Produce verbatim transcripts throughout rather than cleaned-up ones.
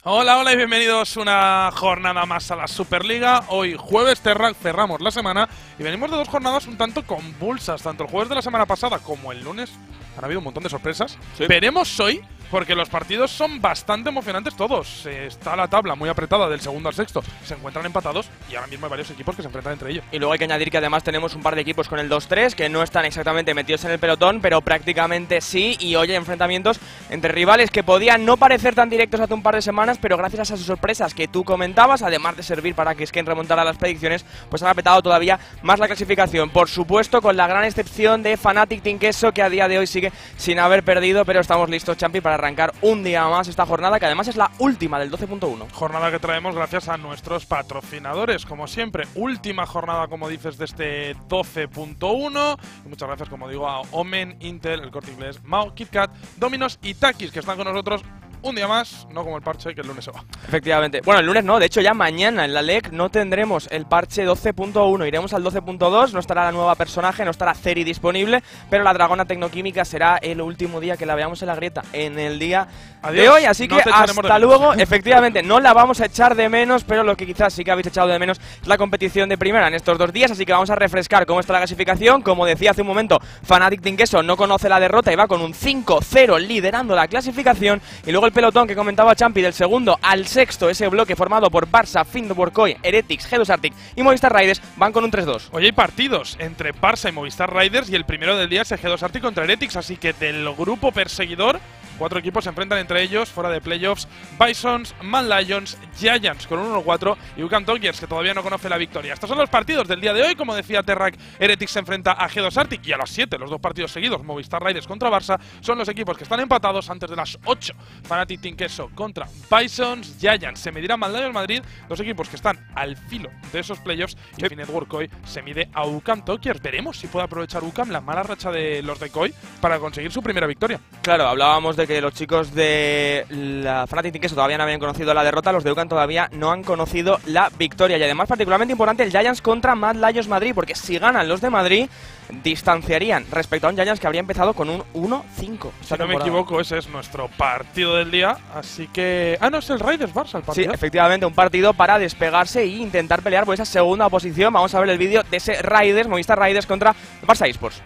Hola, hola y bienvenidos una jornada más a la Superliga. Hoy jueves cerramos la semana y venimos de dos jornadas un tanto convulsas. Tanto el jueves de la semana pasada como el lunes han habido un montón de sorpresas. Sí. Veremos hoy, porque los partidos son bastante emocionantes todos. Eh, está la tabla muy apretada del segundo al sexto. Se encuentran empatados y ahora mismo hay varios equipos que se enfrentan entre ellos. Y luego hay que añadir que además tenemos un par de equipos con el dos tres que no están exactamente metidos en el pelotón, pero prácticamente sí. Y hoy hay enfrentamientos entre rivales que podían no parecer tan directos hace un par de semanas, pero gracias a esas sorpresas que tú comentabas, además de servir para que Skane remontara las predicciones, pues han apretado todavía más la clasificación. Por supuesto, con la gran excepción de Fnatic Team Queso, que a día de hoy sigue sin haber perdido, pero estamos listos, Champi, para arrancar un día más esta jornada, que además es la última del doce punto uno. Jornada que traemos gracias a nuestros patrocinadores, como siempre. Última jornada, como dices, de este doce punto uno. Y muchas gracias, como digo, a Omen, Intel, El Corte Inglés, Mao, KitKat, Dominos y Takis, que están con nosotros un día más, no como el parche, que el lunes se va. Efectivamente. Bueno, el lunes no, de hecho ya mañana en la L E C no tendremos el parche doce punto uno, iremos al doce punto dos, no estará la nueva personaje, no estará Ceri disponible, pero la Dragona Tecnoquímica será el último día que la veamos en la grieta, en el día Adiós. de hoy, así no que hasta luego. Efectivamente, no la vamos a echar de menos, pero lo que quizás sí que habéis echado de menos es la competición de primera en estos dos días, así que vamos a refrescar cómo está la clasificación. Como decía hace un momento, Fnatic Team Queso no conoce la derrota y va con un cinco cero liderando la clasificación, y luego el pelotón que comentaba Champi, del segundo al sexto, ese bloque formado por Barça, Finborcoy, Heretics, G dos Arctic y Movistar Riders, van con un tres dos. Hoy hay partidos entre Barça y Movistar Riders, y el primero del día es el G dos Arctic contra Heretics, así que del grupo perseguidor cuatro equipos se enfrentan entre ellos, fuera de playoffs: Bisons, Man Lions, Giants con un uno cuatro y U C A M Talkers, que todavía no conoce la victoria. Estos son los partidos del día de hoy. Como decía Terrac, Heretics se enfrenta a G dos Arctic, y a las siete, los dos partidos seguidos, Movistar Riders contra Barça, son los equipos que están empatados. Antes de las ocho, Fnatic Team Queso contra Bisons, Giants se medirá Man Lions Madrid, dos equipos que están al filo de esos playoffs, y sí. Finnet Koi se mide a U C A M Talkers. Veremos si puede aprovechar U C A M la mala racha de los de Koi para conseguir su primera victoria. Claro, hablábamos de que los chicos de la Fnatic Team Queso todavía no habían conocido la derrota, los de U C A M todavía no han conocido la victoria, y además particularmente importante el Giants contra Mad Lions Madrid, porque si ganan los de Madrid distanciarían respecto a un Giants que habría empezado con un uno cinco. Si no me equivoco, ese es nuestro partido del día, así que… Ah, no, es el Riders Barça el partido. Sí, efectivamente, un partido para despegarse e intentar pelear por esa segunda posición. Vamos a ver el vídeo de ese Riders, Movistar Riders contra Barça Esports.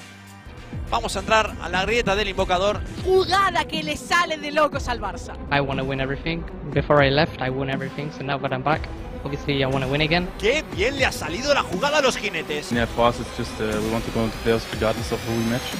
Vamos a entrar a la grieta del invocador. Jugada que le sale de locos al Barça. I want to win everything. Before I left, I won everything, so now that I'm back, obviously I want to win again. Qué bien le ha salido la jugada a los jinetes. Yeah, for us it's just uh, we want to go into playoffs regardless of who we match.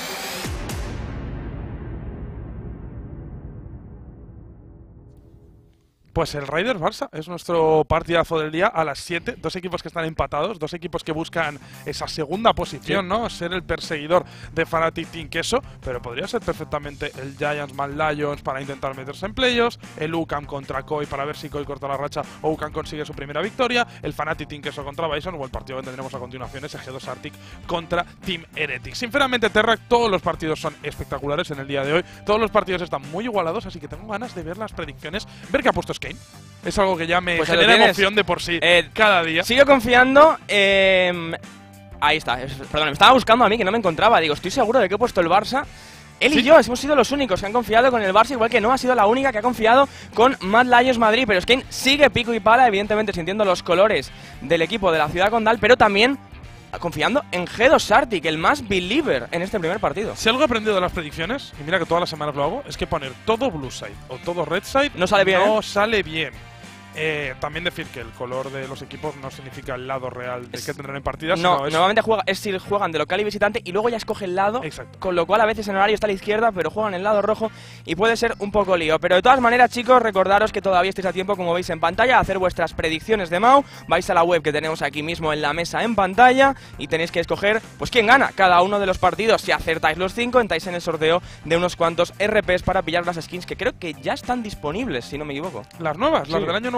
Pues el Riders Barça es nuestro partidazo del día a las siete. Dos equipos que están empatados, dos equipos que buscan esa segunda posición, sí. ¿no? Ser el perseguidor de Fnatic Team Queso, pero podría ser perfectamente el Giants Man Lions para intentar meterse en playoffs, el U C A M contra Koi para ver si Koi corta la racha o U C A M consigue su primera victoria, el Fnatic Team Queso contra Bison, o el partido que tendremos a continuación es el G dos Arctic contra Team Heretics. Sinceramente, Terrac, todos los partidos son espectaculares en el día de hoy, todos los partidos están muy igualados, así que tengo ganas de ver las predicciones, ver qué ha puesto Skane. Es algo que ya me pues genera emoción de por sí eh, cada día. Sigo confiando. Eh, ahí está. Es, perdón, me estaba buscando a mí que no me encontraba. Digo, estoy seguro de que he puesto el Barça. Él ¿Sí? y yo hemos sido los únicos que han confiado con el Barça, igual que no ha sido la única que ha confiado con Mad Lions Madrid. Pero Skane sigue pico y pala, evidentemente sintiendo los colores del equipo de la ciudad condal, pero también confiando en G dos Arctic, el más believer en este primer partido. Si algo he aprendido de las predicciones, y mira que todas las semanas lo hago, es que poner todo blue side o todo red side no sale bien. No ¿eh? sale bien. Eh, también decir que el color de los equipos no significa el lado real de es, que tendrán en partidas. No, sino es normalmente juega, es si juegan de local y visitante y luego ya escoge el lado. Exacto. Con lo cual a veces en horario está a la izquierda, pero juegan el lado rojo y puede ser un poco lío. Pero de todas maneras, chicos, recordaros que todavía estáis a tiempo, como veis en pantalla, a hacer vuestras predicciones de Mau. Vais a la web que tenemos aquí mismo en la mesa en pantalla y tenéis que escoger pues quién gana cada uno de los partidos. Si acertáis los cinco, entráis en el sorteo de unos cuantos R Ps para pillar las skins que creo que ya están disponibles, si no me equivoco. Las nuevas, sí. Las del año nuevo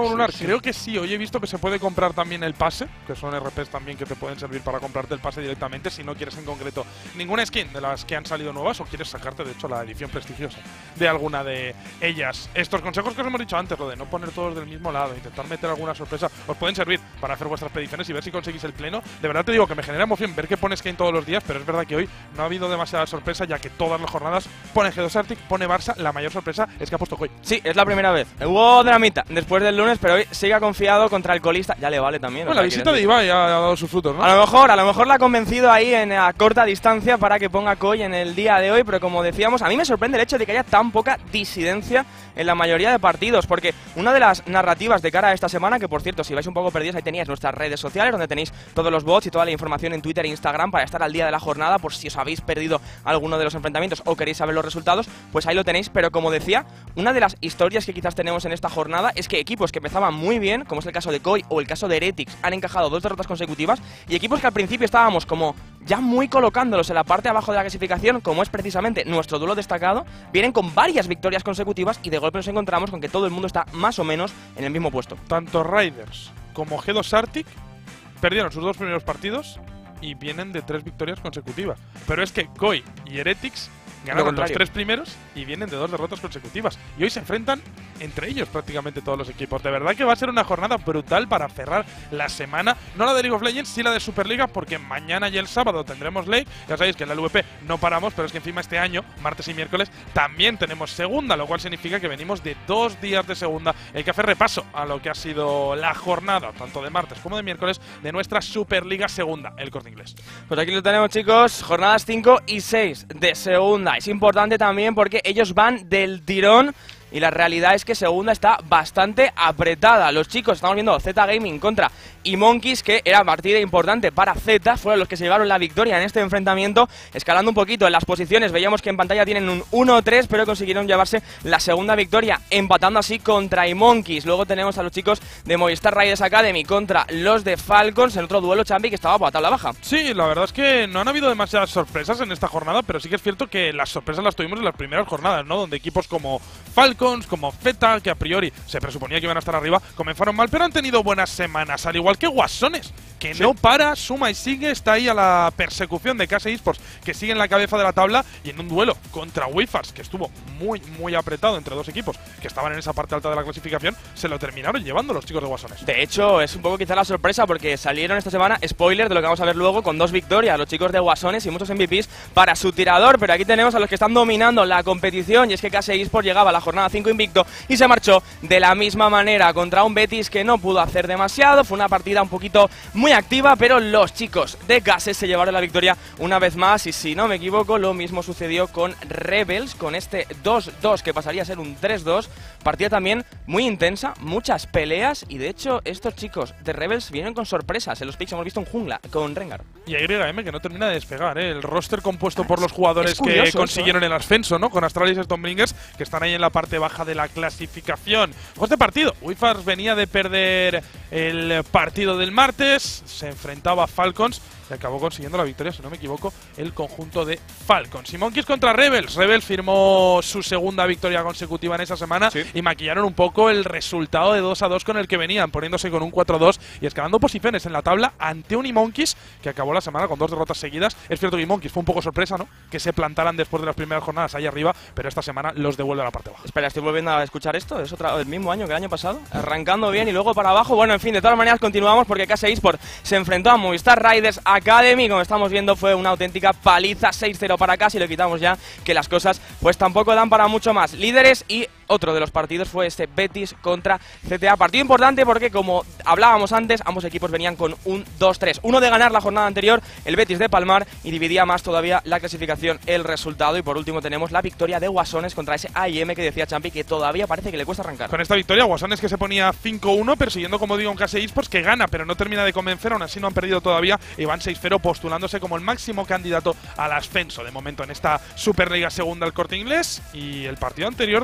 nuevo lunar? Sí, sí. Creo que sí. Hoy he visto que se puede comprar también el pase, que son R Ps también que te pueden servir para comprarte el pase directamente si no quieres en concreto ninguna skin de las que han salido nuevas o quieres sacarte, de hecho, la edición prestigiosa de alguna de ellas. Estos consejos que os hemos dicho antes, lo de no poner todos del mismo lado, intentar meter alguna sorpresa, os pueden servir para hacer vuestras predicciones y ver si conseguís el pleno. De verdad te digo que me genera emoción ver que pones Kane todos los días, pero es verdad que hoy no ha habido demasiada sorpresa, ya que todas las jornadas pone G dos Arctic, pone Barça. La mayor sorpresa es que ha puesto Koi. Sí, es la primera vez. Hubo dramita después del lunes, pero hoy sigue confiado contra el colista. Ya le vale también. Bueno, la visita de Ibai ha dado sus frutos, ¿no? A lo mejor, a lo mejor la ha convencido ahí en a corta distancia para que ponga Koi en el día de hoy, pero como decíamos, a mí me sorprende el hecho de que haya tan poca disidencia en la mayoría de partidos, porque una de las narrativas de cara a esta semana, que por cierto, si vais un poco perdidos, ahí teníais nuestras redes sociales, donde tenéis todos los bots y toda la información en Twitter e Instagram para estar al día de la jornada, por si os habéis perdido alguno de los enfrentamientos o queréis saber los resultados, pues ahí lo tenéis. Pero como decía, una de las historias que quizás tenemos en esta jornada es que equipos que empezaban muy bien, como es el caso de Koi o el caso de Heretics, han encajado dos derrotas consecutivas, y equipos que al principio estábamos como ya muy colocándolos en la parte de abajo de la clasificación, como es precisamente nuestro duelo destacado, vienen con varias victorias consecutivas y de golpe nos encontramos con que todo el mundo está más o menos en el mismo puesto. Tanto Riders como G dos Arctic perdieron sus dos primeros partidos y vienen de tres victorias consecutivas. Pero es que Koi y Heretics ganaron los tres primeros y vienen de dos derrotas consecutivas. Y hoy se enfrentan entre ellos prácticamente todos los equipos. De verdad que va a ser una jornada brutal para cerrar la semana. No la de League of Legends, sí la de Superliga, porque mañana y el sábado tendremos Lake. Ya sabéis que en la L V P no paramos, pero es que encima este año, martes y miércoles, también tenemos segunda, lo cual significa que venimos de dos días de segunda. Hay que hacer repaso a lo que ha sido la jornada, tanto de martes como de miércoles, de nuestra Superliga segunda, el Corte Inglés. Pues aquí lo tenemos, chicos, jornadas cinco y seis de segunda. Es importante también porque ellos van del tirón y la realidad es que segunda está bastante apretada. Los chicos, estamos viendo Z Gaming contra eMonkeys, que era partida importante para Z, fueron los que se llevaron la victoria en este enfrentamiento, escalando un poquito en las posiciones. Veíamos que en pantalla tienen un uno tres, pero consiguieron llevarse la segunda victoria, empatando así contra eMonkeys. Luego tenemos a los chicos de Movistar Riders Academy contra los de Falcons, en otro duelo Champi que estaba por la tabla baja. Sí, la verdad es que no han habido demasiadas sorpresas en esta jornada, pero sí que es cierto que las sorpresas las tuvimos en las primeras jornadas, ¿no? Donde equipos como Falcons, como Z, que a priori se presuponía que iban a estar arriba, comenzaron mal, pero han tenido buenas semanas, al igual que Guasones, que sí. no para, suma y sigue, está ahí a la persecución de K S Esports, que sigue en la cabeza de la tabla, y en un duelo contra Wifars, que estuvo muy, muy apretado entre dos equipos que estaban en esa parte alta de la clasificación, se lo terminaron llevando los chicos de Guasones. De hecho, es un poco quizá la sorpresa, porque salieron esta semana, spoiler de lo que vamos a ver luego, con dos victorias, los chicos de Guasones y muchos M V Ps para su tirador, pero aquí tenemos a los que están dominando la competición, y es que K S Esports llegaba a la jornada cinco invicto y se marchó de la misma manera contra un Betis que no pudo hacer demasiado. Fue una partida un poquito muy activa, pero los chicos de K S se llevaron la victoria una vez más, y si no me equivoco lo mismo sucedió con Rebels, con este dos dos que pasaría a ser un tres dos. Partida también muy intensa, muchas peleas, y de hecho estos chicos de Rebels vienen con sorpresas. En los picks hemos visto un jungla con Rengar. Y a Y M que no termina de despegar, ¿eh? El roster compuesto por los jugadores curioso, que consiguieron eso, ¿eh? el ascenso, ¿no? Con Astralis y Stormbringers, que están ahí en la parte baja de la clasificación. Ojo este partido. Wifars venía de perder el partido del martes, se enfrentaba a Falcons y acabó consiguiendo la victoria, si no me equivoco, el conjunto de Falcons. eMonkeys contra Rebels. Rebels firmó su segunda victoria consecutiva en esa semana, sí, y maquillaron un poco el resultado de dos a dos con el que venían, poniéndose con un cuatro dos y escalando posiciones en la tabla ante un eMonkeys que acabó la semana con dos derrotas seguidas. Es cierto que eMonkeys fue un poco sorpresa, ¿no? Que se plantaran después de las primeras jornadas ahí arriba, pero esta semana los devuelve a la parte baja. Espera, estoy volviendo a escuchar esto. Es otra, el mismo año que el año pasado, arrancando bien y luego para abajo. Bueno, en fin, de todas maneras continuamos, porque K S Esports se enfrentó a Movistar Riders Academy. Como estamos viendo, fue una auténtica paliza, seis cero para K S, y le quitamos ya que las cosas pues tampoco dan para mucho más. Líderes, y otro de los partidos fue este Betis contra C T A. Partido importante porque, como hablábamos antes, ambos equipos venían con un dos tres. Uno de ganar la jornada anterior, el Betis de palmar, y dividía más todavía la clasificación el resultado. Y por último tenemos la victoria de Guasones contra ese A I M que decía Champi que todavía parece que le cuesta arrancar. Con esta victoria, Guasones que se ponía cinco uno, persiguiendo, como digo, un K S Esports que gana, pero no termina de convencer, aún así no han perdido todavía, y van seis cero, postulándose como el máximo candidato al ascenso de momento en esta Superliga segunda, el Corte Inglés. Y el partido anterior de Z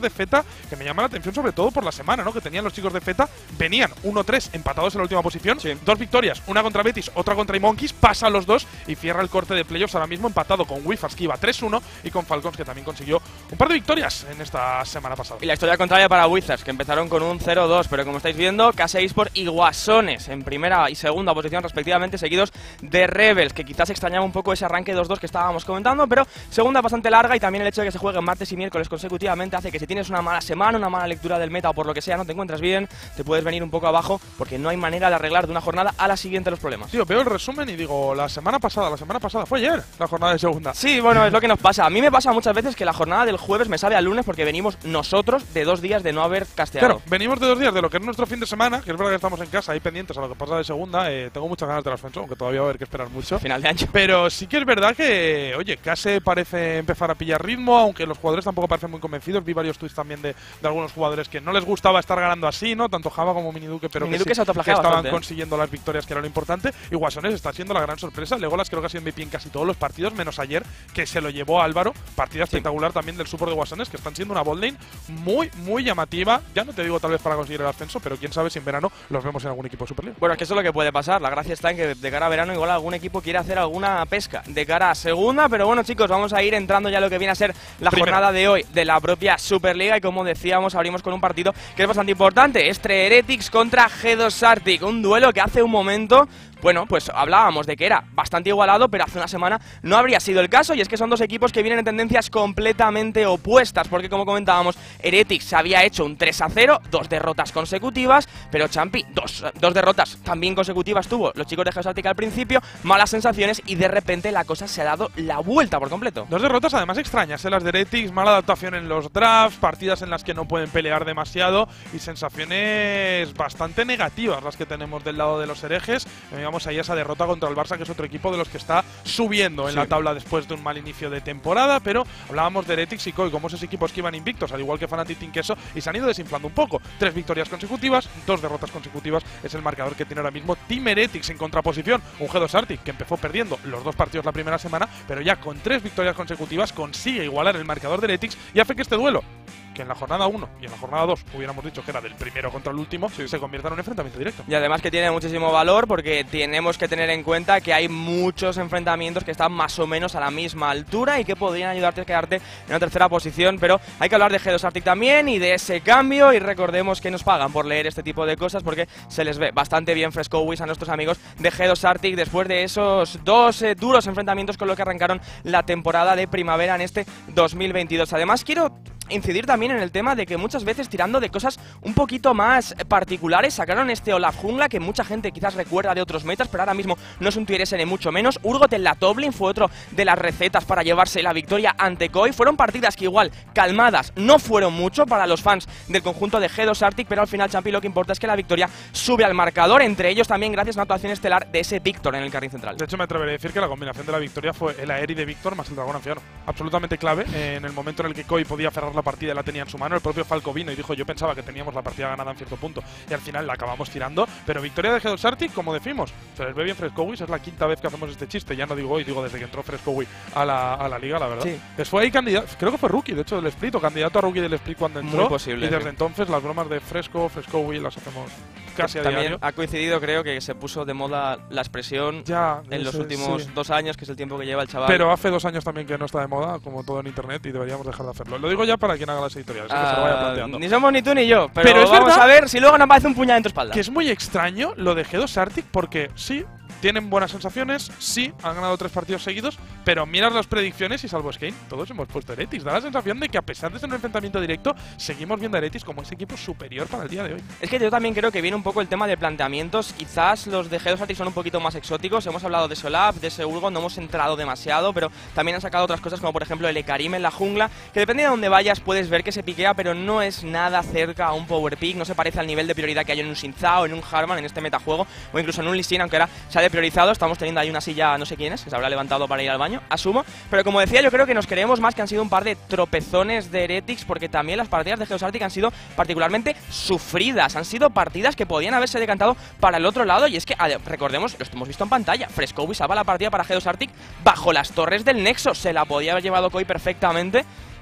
que me llama la atención sobre todo por la semana, ¿no? Que tenían los chicos de Feta, venían uno tres empatados en la última posición, sí. dos victorias, una contra Betis, otra contra iMonkeys, pasa a los dos y cierra el corte de playoffs ahora mismo empatado con Wifars, que iba tres uno, y con Falcons, que también consiguió un par de victorias en esta semana pasada. Y la historia contraria para Wizards, que empezaron con un cero dos, pero como estáis viendo, K seis Sport y Guasones en primera y segunda posición respectivamente, seguidos de Rebels, que quizás extrañaba un poco ese arranque dos dos que estábamos comentando, pero segunda bastante larga, y también el hecho de que se jueguen martes y miércoles consecutivamente hace que si tienes una mala semana, una mala lectura del meta o por lo que sea, no te encuentras bien, te puedes venir un poco abajo porque no hay manera de arreglar de una jornada a la siguiente los problemas. Tío, veo el resumen y digo, la semana pasada, la semana pasada, fue ayer, la jornada de segunda. Sí, bueno, es lo que nos pasa. A mí me pasa muchas veces que la jornada del jueves me sabe al lunes porque venimos nosotros de dos días de no haber casteado. Claro, venimos de dos días de lo que es nuestro fin de semana, que es verdad que estamos en casa ahí pendientes a lo que pasa de segunda. Eh, tengo muchas ganas del ascenso, aunque todavía va a haber que esperar mucho. Final de año. Pero sí que es verdad que, oye, Case parece empezar a pillar ritmo, aunque los jugadores tampoco parecen muy convencidos. Vi varios tweets también de, de algunos jugadores que no les gustaba estar ganando así, ¿no? Tanto Java como Miniduque, pero Miniduque que, sí, se autoflagea que estaban bastante, ¿eh? consiguiendo las victorias, que era lo importante. Y Guasones está siendo la gran sorpresa. Legolas creo que ha sido M V P en casi todos los partidos, menos ayer, que se lo llevó Álvaro. Partida Sí. espectacular también del support de Guasones, que están siendo una botlane muy, muy llamativa. Ya no te digo tal vez para conseguir el ascenso, pero quién sabe si en verano los vemos en algún equipo de Superliga. Bueno, es que eso es lo que puede pasar. La gracia está en que de cara a verano igual algún equipo quiere hacer alguna pesca de cara a segunda. Pero bueno, chicos, vamos a ir entrando ya a lo que viene a ser la Primero. jornada de hoy de la propia Superliga. Y como decíamos, abrimos con un partido que es bastante importante. Estre Heretics contra G dos Arctic. Un duelo que hace un momento... Bueno, pues hablábamos de que era bastante igualado, pero hace una semana no habría sido el caso, y es que son dos equipos que vienen en tendencias completamente opuestas, porque como comentábamos, Heretics había hecho un tres a cero, dos derrotas consecutivas, pero Champi, dos, dos derrotas también consecutivas tuvo los chicos de G dos Arctic al principio, malas sensaciones, y de repente la cosa se ha dado la vuelta por completo. Dos derrotas además extrañas, ¿eh? Las de Heretics, mala adaptación en los drafts, partidas en las que no pueden pelear demasiado y sensaciones bastante negativas las que tenemos del lado de los herejes. Vamos ahí a esa derrota contra el Barça, que es otro equipo de los que está subiendo en Sí. la tabla después de un mal inicio de temporada, pero hablábamos de Heretics y Koi como esos equipos que iban invictos, al igual que Fnatic Team Queso, y se han ido desinflando un poco. Tres victorias consecutivas, dos derrotas consecutivas es el marcador que tiene ahora mismo Team Heretics. En contraposición, un G dos Arctic que empezó perdiendo los dos partidos la primera semana, pero ya con tres victorias consecutivas consigue igualar el marcador de Heretics y hace que este duelo, que en la jornada uno y en la jornada dos hubiéramos dicho que era del primero contra el último, sí. se convierta en un enfrentamiento directo. Y además que tiene muchísimo valor, porque tenemos que tener en cuenta que hay muchos enfrentamientos que están más o menos a la misma altura y que podrían ayudarte a quedarte en una tercera posición, pero hay que hablar de G dos Arctic también y de ese cambio, y recordemos que nos pagan por leer este tipo de cosas porque se les ve bastante bien Frescowis a nuestros amigos de G dos Arctic después de esos dos eh, duros enfrentamientos con los que arrancaron la temporada de primavera en este dos mil veintidós. Además quiero incidir también en el tema de que muchas veces, tirando de cosas un poquito más particulares, sacaron este Olaf Jungla que mucha gente quizás recuerda de otros metas, pero ahora mismo no es un tier S ni mucho menos. Urgot en la Toblin fue otro de las recetas para llevarse la victoria ante Koi. Fueron partidas que igual, calmadas, no fueron mucho para los fans del conjunto de G dos Arctic, pero al final, Champi, lo que importa es que la victoria sube al marcador, entre ellos también gracias a una actuación estelar de ese Víctor en el carril central. De hecho, me atreveré a decir que la combinación de la victoria fue el Aeri de Víctor más el dragón anciano. Absolutamente clave. Eh, en el momento en el que Koi podía cerrar la partida, la tenía en su mano. El propio Falco vino y dijo: yo pensaba que teníamos la partida ganada en cierto punto, y al final la acabamos tirando. Pero victoria de G dos Arctic, como decimos, se les ve bien Frescowis. Es la quinta vez que hacemos este chiste. Ya no digo hoy, digo desde que entró Frescowis a la, a la liga, la verdad. Sí. Les fue ahí candidato, creo que fue rookie, de hecho, del split, o candidato a rookie del split cuando entró. Muy posible, Y desde sí. entonces las bromas de Fresco, Frescowis las hacemos casi a También diario. ha coincidido, creo, que se puso de moda la expresión Ya, en los ese, últimos sí. dos años, que es el tiempo que lleva el chaval. Pero hace dos años también que no está de moda, como todo en internet, y deberíamos dejar de hacerlo. Lo digo ya para quien haga las editoriales, Ah, que se lo vaya planteando. ni somos ni tú ni yo, pero, Pero es vamos verdad a ver si luego nos aparece un puñal en tu espalda. Que es muy extraño lo de G dos Arctic, porque sí, tienen buenas sensaciones, sí, han ganado tres partidos seguidos, pero miras las predicciones y salvo Skane, todos hemos puesto Heretics. Da la sensación de que a pesar de ser un enfrentamiento directo, seguimos viendo a Heretics como ese equipo superior para el día de hoy. Es que yo también creo que viene un poco el tema de planteamientos. Quizás los de G dos Arctic son un poquito más exóticos. Hemos hablado de Solap, de ese Urgot, no hemos entrado demasiado, pero también han sacado otras cosas como por ejemplo el Ekarim en la jungla, que depende de dónde vayas puedes ver que se piquea, pero no es nada cerca a un power pick, no se parece al nivel de prioridad que hay en un Xin Zhao, en un Harman, en este metajuego, o incluso en un Lee Sin, aunque ahora se ha depriorizado. Estamos teniendo ahí una silla, no sé quién es, que se habrá levantado para ir al baño, asumo. Pero como decía, yo creo que nos creemos más que han sido un par de tropezones de Heretics, porque también las partidas de G dos Arctic han sido particularmente sufridas. Han sido partidas que podían haberse decantado para el otro lado, y es que, recordemos, lo hemos visto en pantalla, Frescowis salva la partida para G dos Arctic bajo las torres del Nexo. Se la podía haber llevado Koi perfectamente.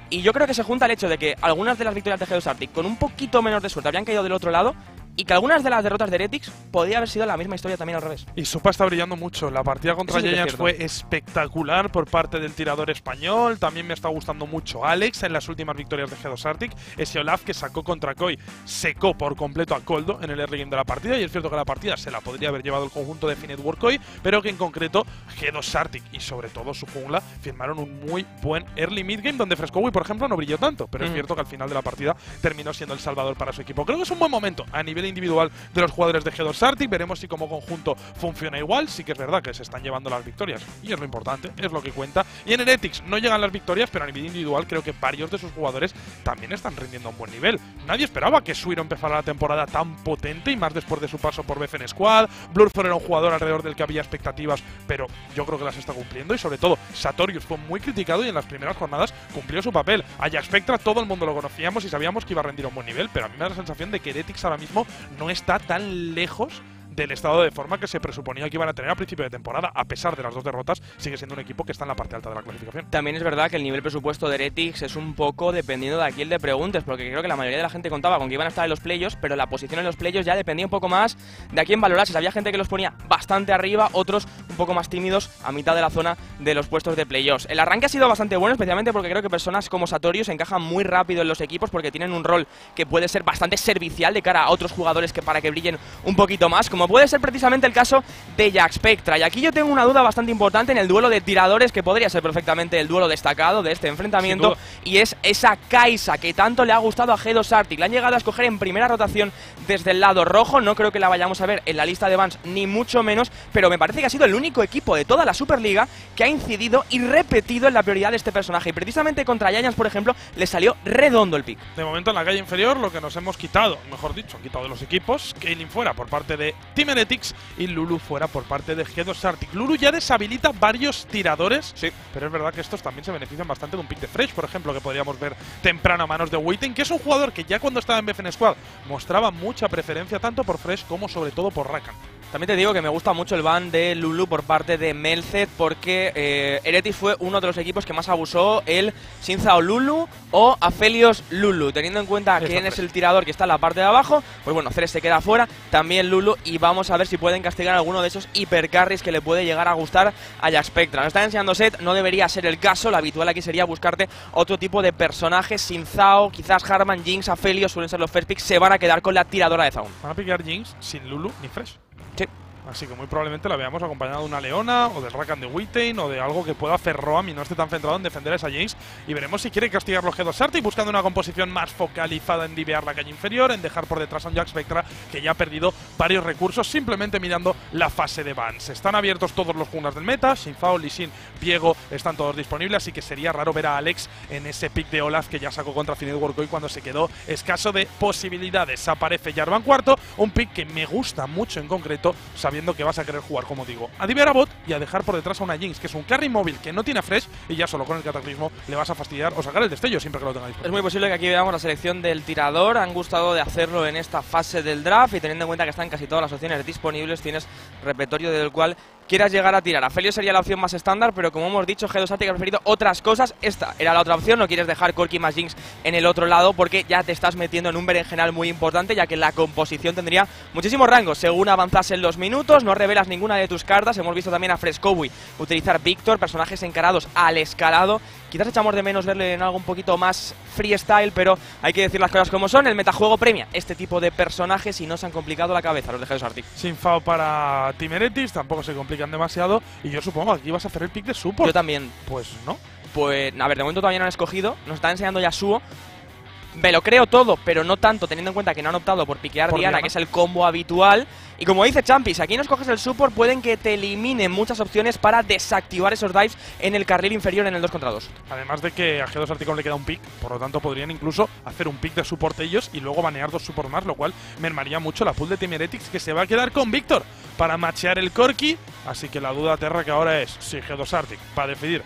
Y yo creo que se junta el hecho de que algunas de las victorias de G dos Arctic con un poquito menos de suerte habrían caído del otro lado, y que algunas de las derrotas de Heretics podría haber sido la misma historia también al revés. Y Sopa está brillando mucho. La partida contra Sí, sí, Giants es fue espectacular por parte del tirador español. También me está gustando mucho Alex en las últimas victorias de G dos Arctic. Ese Olaf que sacó contra Koi secó por completo a Coldo en el early game de la partida. Y es cierto que la partida se la podría haber llevado el conjunto de Finetwork Koi, pero que en concreto G dos Arctic y sobre todo su jungla firmaron un muy buen early mid game donde Frescowi, por ejemplo, no brilló tanto. Pero mm. es cierto que al final de la partida terminó siendo el salvador para su equipo. Creo que es un buen momento a nivel individual de los jugadores de G dos Arctic. Veremos si como conjunto funciona igual. Sí que es verdad que se están llevando las victorias y es lo importante, es lo que cuenta. Y en Heretics no llegan las victorias, pero a nivel individual creo que varios de sus jugadores también están rindiendo a un buen nivel. Nadie esperaba que Suiro empezara la temporada tan potente y más después de su paso por B F N Squad. Blurfor era un jugador alrededor del que había expectativas, pero yo creo que las está cumpliendo. Y sobre todo, Sartorius fue muy criticado y en las primeras jornadas cumplió su papel. Ajax Spectra todo el mundo lo conocíamos y sabíamos que iba a rendir a un buen nivel, pero a mí me da la sensación de que Heretics ahora mismo no está tan lejos del estado de forma que se presuponía que iban a tener a principio de temporada. A pesar de las dos derrotas, sigue siendo un equipo que está en la parte alta de la clasificación. También es verdad que el nivel presupuesto de Heretics es un poco dependiendo de a quién le preguntes, porque creo que la mayoría de la gente contaba con que iban a estar en los playoffs, pero la posición en los playoffs ya dependía un poco más de a quién valorase. Había gente que los ponía bastante arriba, otros un poco más tímidos a mitad de la zona de los puestos de playoffs. El arranque ha sido bastante bueno, especialmente porque creo que personas como Sartorius encajan muy rápido en los equipos porque tienen un rol que puede ser bastante servicial de cara a otros jugadores que para que brillen un poquito más, como puede ser precisamente el caso de Jack Spectra. Y aquí yo tengo una duda bastante importante en el duelo de tiradores, que podría ser perfectamente el duelo destacado de este enfrentamiento, y es esa Kai'Sa que tanto le ha gustado a G dos Arctic. La han llegado a escoger en primera rotación desde el lado rojo. No creo que la vayamos a ver en la lista de bans, ni mucho menos, pero me parece que ha sido el único equipo de toda la Superliga que ha incidido y repetido en la prioridad de este personaje. Y precisamente contra Giants, por ejemplo, le salió redondo el pick. De momento en la calle inferior lo que nos hemos quitado, mejor dicho, han quitado de los equipos, Kaylin fuera por parte de Team Heretics y Lulu fuera por parte de G dos Arctic. Lulu ya deshabilita varios tiradores, sí, pero es verdad que estos también se benefician bastante de un pick de Fresh, por ejemplo, que podríamos ver temprano a manos de Witten, que es un jugador que ya cuando estaba en B F N Squad mostraba mucha preferencia tanto por Fresh como sobre todo por Rakan. También te digo que me gusta mucho el ban de Lulu por parte de Melzet, porque eh, Heretics fue uno de los equipos que más abusó el Sinzao Lulu o Aphelios Lulu. Teniendo en cuenta Eso quién es el tirador que está en la parte de abajo, pues bueno, Ceres se queda fuera, también Lulu, y vamos a ver si pueden castigar alguno de esos hipercarries que le puede llegar a gustar a Jack Spectra. Nos está enseñando Set, no debería ser el caso, lo habitual aquí sería buscarte otro tipo de personajes. Sinzao, quizás Harman, Jinx, Aphelios suelen ser los first picks, se van a quedar con la tiradora de Zaun. Van a picar Jinx sin Lulu ni Fresh. Sí. Así que muy probablemente la veamos acompañada de una Leona o del Rakan de Witten o de algo que pueda hacer Roam y no esté tan centrado en defender a esa Jinx. Y veremos si quiere castigarlo G dos Arctic buscando una composición más focalizada en divear la calle inferior, en dejar por detrás a un Jack Spectra que ya ha perdido varios recursos simplemente mirando la fase de bans. Están abiertos todos los junglas del meta, Sinfao, Lee Sin, Viego, están todos disponibles, así que sería raro ver a Alex en ese pick de Olaf que ya sacó contra Finetwork Koi cuando se quedó escaso de posibilidades. Aparece Jarvan cuarto, un pick que me gusta mucho en concreto, sabiendo que vas a querer jugar, como digo, a divear a bot y a dejar por detrás a una Jinx, que es un carry móvil que no tiene Fresh y ya solo con el cataclismo le vas a fastidiar o sacar el destello siempre que lo tenga disponible. Es muy posible que aquí veamos la selección del tirador. Han gustado de hacerlo en esta fase del draft y teniendo en cuenta que están casi todas las opciones disponibles, tienes repertorio del cual quieras llegar a tirar. Aphelios sería la opción más estándar, pero como hemos dicho, G dos Arctic ha preferido otras cosas. Esta era la otra opción, no quieres dejar Corki más Jinx en el otro lado porque ya te estás metiendo en un berenjenal muy importante, ya que la composición tendría muchísimos rangos según avanzasen los minutos. No revelas ninguna de tus cartas. Hemos visto también a Frescowi utilizar Víctor, personajes encarados al escalado. Quizás echamos de menos verle en algo un poquito más freestyle, pero hay que decir las cosas como son. El metajuego premia este tipo de personajes y no se han complicado la cabeza los de G dos Arctic. Sinfao para Team Heretics, tampoco se complican demasiado, y yo supongo que aquí vas a hacer el pick de support. Yo también. Pues no. Pues, a ver, de momento todavía no han escogido. Nos están enseñando Yasuo. Me lo creo todo, pero no tanto, teniendo en cuenta que no han optado por piquear por Diana, Diana, que es el combo habitual. Y como dice Champi, si aquí no escoges el support, pueden que te eliminen muchas opciones para desactivar esos dives en el carril inferior en el dos contra dos. Además de que a G dos Arctic le queda un pick, por lo tanto podrían incluso hacer un pick de support ellos y luego banear dos support más, lo cual mermaría mucho la pool de Team Heretics, que se va a quedar con Víctor para machear el Corki. Así que la duda aterra que ahora es si G dos Arctic va a decidir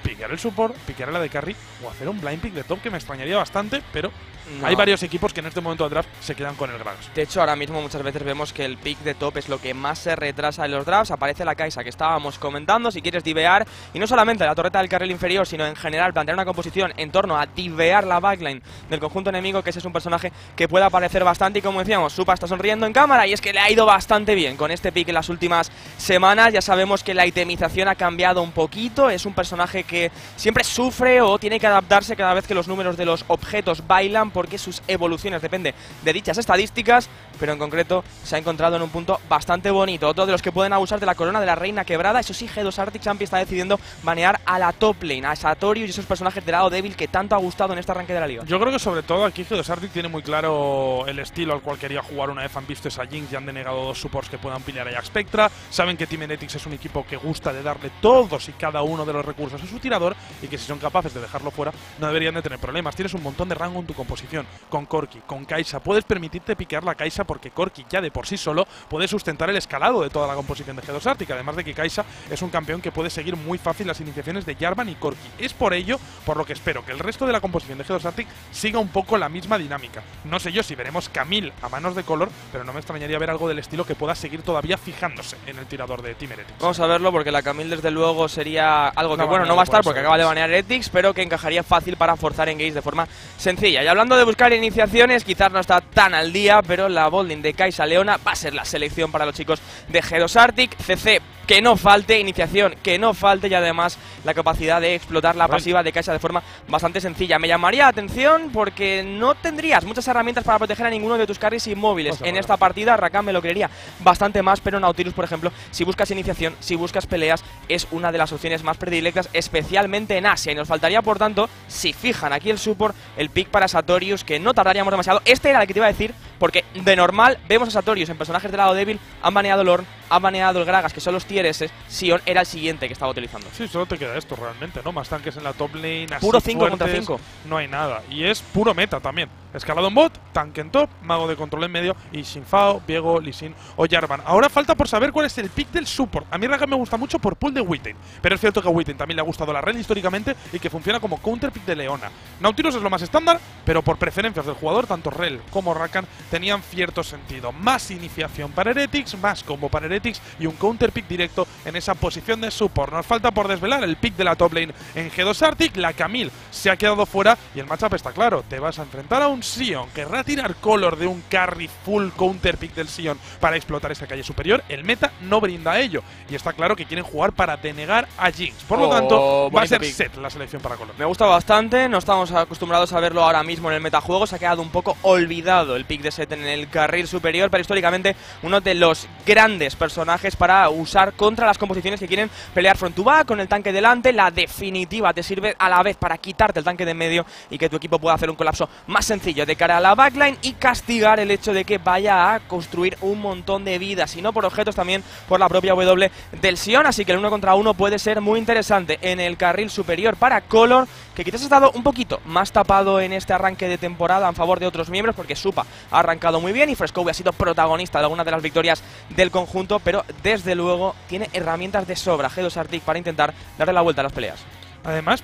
piquear el support, piquear la de carry o hacer un blind pick de top, que me extrañaría bastante, pero No. hay varios equipos que en este momento del draft se quedan con el Gragas. De hecho, ahora mismo muchas veces vemos que el pick de top es lo que más se retrasa en los drafts. Aparece la Kai'Sa que estábamos comentando, si quieres divear, y no solamente la torreta del carril inferior, sino en general plantear una composición en torno a divear la backline del conjunto enemigo, que ese es un personaje que puede aparecer bastante. Y como decíamos, Supa está sonriendo en cámara y es que le ha ido bastante bien con este pick en las últimas semanas. Ya sabemos que la itemización ha cambiado un poquito, es un personaje que siempre sufre o tiene que adaptarse cada vez que los números de los objetos bailan, porque sus evoluciones dependen de dichas estadísticas, pero en concreto se ha encontrado en un punto bastante bonito. Otro de los que pueden abusar de la corona de la reina quebrada. Eso sí, G dos Arctic Champi está decidiendo banear a la top lane, a Satorius y esos personajes de lado débil que tanto ha gustado en este arranque de la liga. Yo creo que sobre todo aquí G dos Arctic tiene muy claro el estilo al cual quería jugar una vez han visto esa Jinx y han denegado dos supports que puedan pilear a Jack Spectra. Saben que Team Heretics es un equipo que gusta de darle todos y cada uno de los recursos a su tirador y que si son capaces de dejarlo fuera no deberían de tener problemas. Tienes un montón de rango en tu composición, con Corki, con Kai'Sa. Puedes permitirte piquear la Kai'Sa porque Corki ya de por sí solo puede sustentar el escalado de toda la composición de G dos Arctic, además de que Kai'Sa es un campeón que puede seguir muy fácil las iniciaciones de Jarvan y Corki. Es por ello por lo que espero que el resto de la composición de G dos Arctic siga un poco la misma dinámica. No sé yo si veremos Camille a manos de Color, pero no me extrañaría ver algo del estilo que pueda seguir todavía fijándose en el tirador de Team Heretics. Vamos a verlo porque la Camille desde luego sería algo que No, bueno, no, no va a no estar puede porque ser. acaba de banear Heretics, pero que encajaría fácil para forzar engage de forma sencilla. Y hablando de buscar iniciaciones, quizás no está tan al día, pero la bolding de Kai'Sa Leona va a ser la selección para los chicos de G dos Arctic. C C, que no falte, iniciación, que no falte, y además la capacidad de explotar la Bueno. pasiva de Kai'Sa de forma bastante sencilla. Me llamaría la atención porque no tendrías muchas herramientas para proteger a ninguno de tus carries inmóviles. Vamos a En ver. esta partida, Rakan me lo creería bastante más, pero Nautilus, por ejemplo, si buscas iniciación, si buscas peleas, es una de las opciones más predilectas, especialmente en Asia. Y nos faltaría, por tanto, si fijan aquí el support, el pick para Satorius, que no tardaríamos demasiado. Este era el que te iba a decir, porque de normal vemos a Satorius en personajes de lado débil, han baneado Lorn, han baneado el Gragas, que son los tier S. Sion era el siguiente que estaba utilizando. Sí, solo te queda esto realmente, ¿no? Más tanques en la top lane, así Puro cinco contra fuertes, cinco. No hay nada. Y es puro meta también. Escalado en bot, tanque en top, mago de control en medio y Xin Fao, Viego, Lee Sin o Jarvan. Ahora falta por saber cuál es el pick del support. A mí Rakan me gusta mucho por pull de Witten, pero es cierto que a Witten también le ha gustado la red históricamente y que funciona como counter pick de Leona. Nautilus es lo más estándar, pero por preferencias del jugador, tanto Rel como Rakan tenían cierto sentido. Más iniciación para Heretics, más combo para Heretics y un counter pick directo en esa posición de support. Nos falta por desvelar el pick de la top lane en G dos Arctic. La Camille se ha quedado fuera y el matchup está claro. Te vas a enfrentar a un Sion. Querrá tirar color de un carry full counter pick del Sion para explotar esa calle superior. El meta no brinda ello y está claro que quieren jugar para denegar a Jinx. Por lo Oh, tanto, va a bonito ser pick. set la selección para color. Me gusta bastante, no estamos acostumbrados a verlo ahora mismo en el metajuego, se ha quedado un poco olvidado el pick de set en el carril superior, pero históricamente uno de los grandes personajes para usar contra las composiciones que quieren pelear front to back, con el tanque delante. La definitiva te sirve a la vez para quitarte el tanque de en medio y que tu equipo pueda hacer un colapso más sencillo de cara a la backline y castigar el hecho de que vaya a construir un montón de vidas, y no por objetos, también por la propia W del Sion, así que el uno contra uno puede ser muy interesante en el carril superior para Color, que quizás ha estado un poquito más tapado en este arranque de temporada en favor de otros miembros, porque Supa ha arrancado muy bien y Fresco ha sido protagonista de algunas de las victorias del conjunto, pero desde luego tiene herramientas de sobra G dos Arctic para intentar darle la vuelta a las peleas. Además,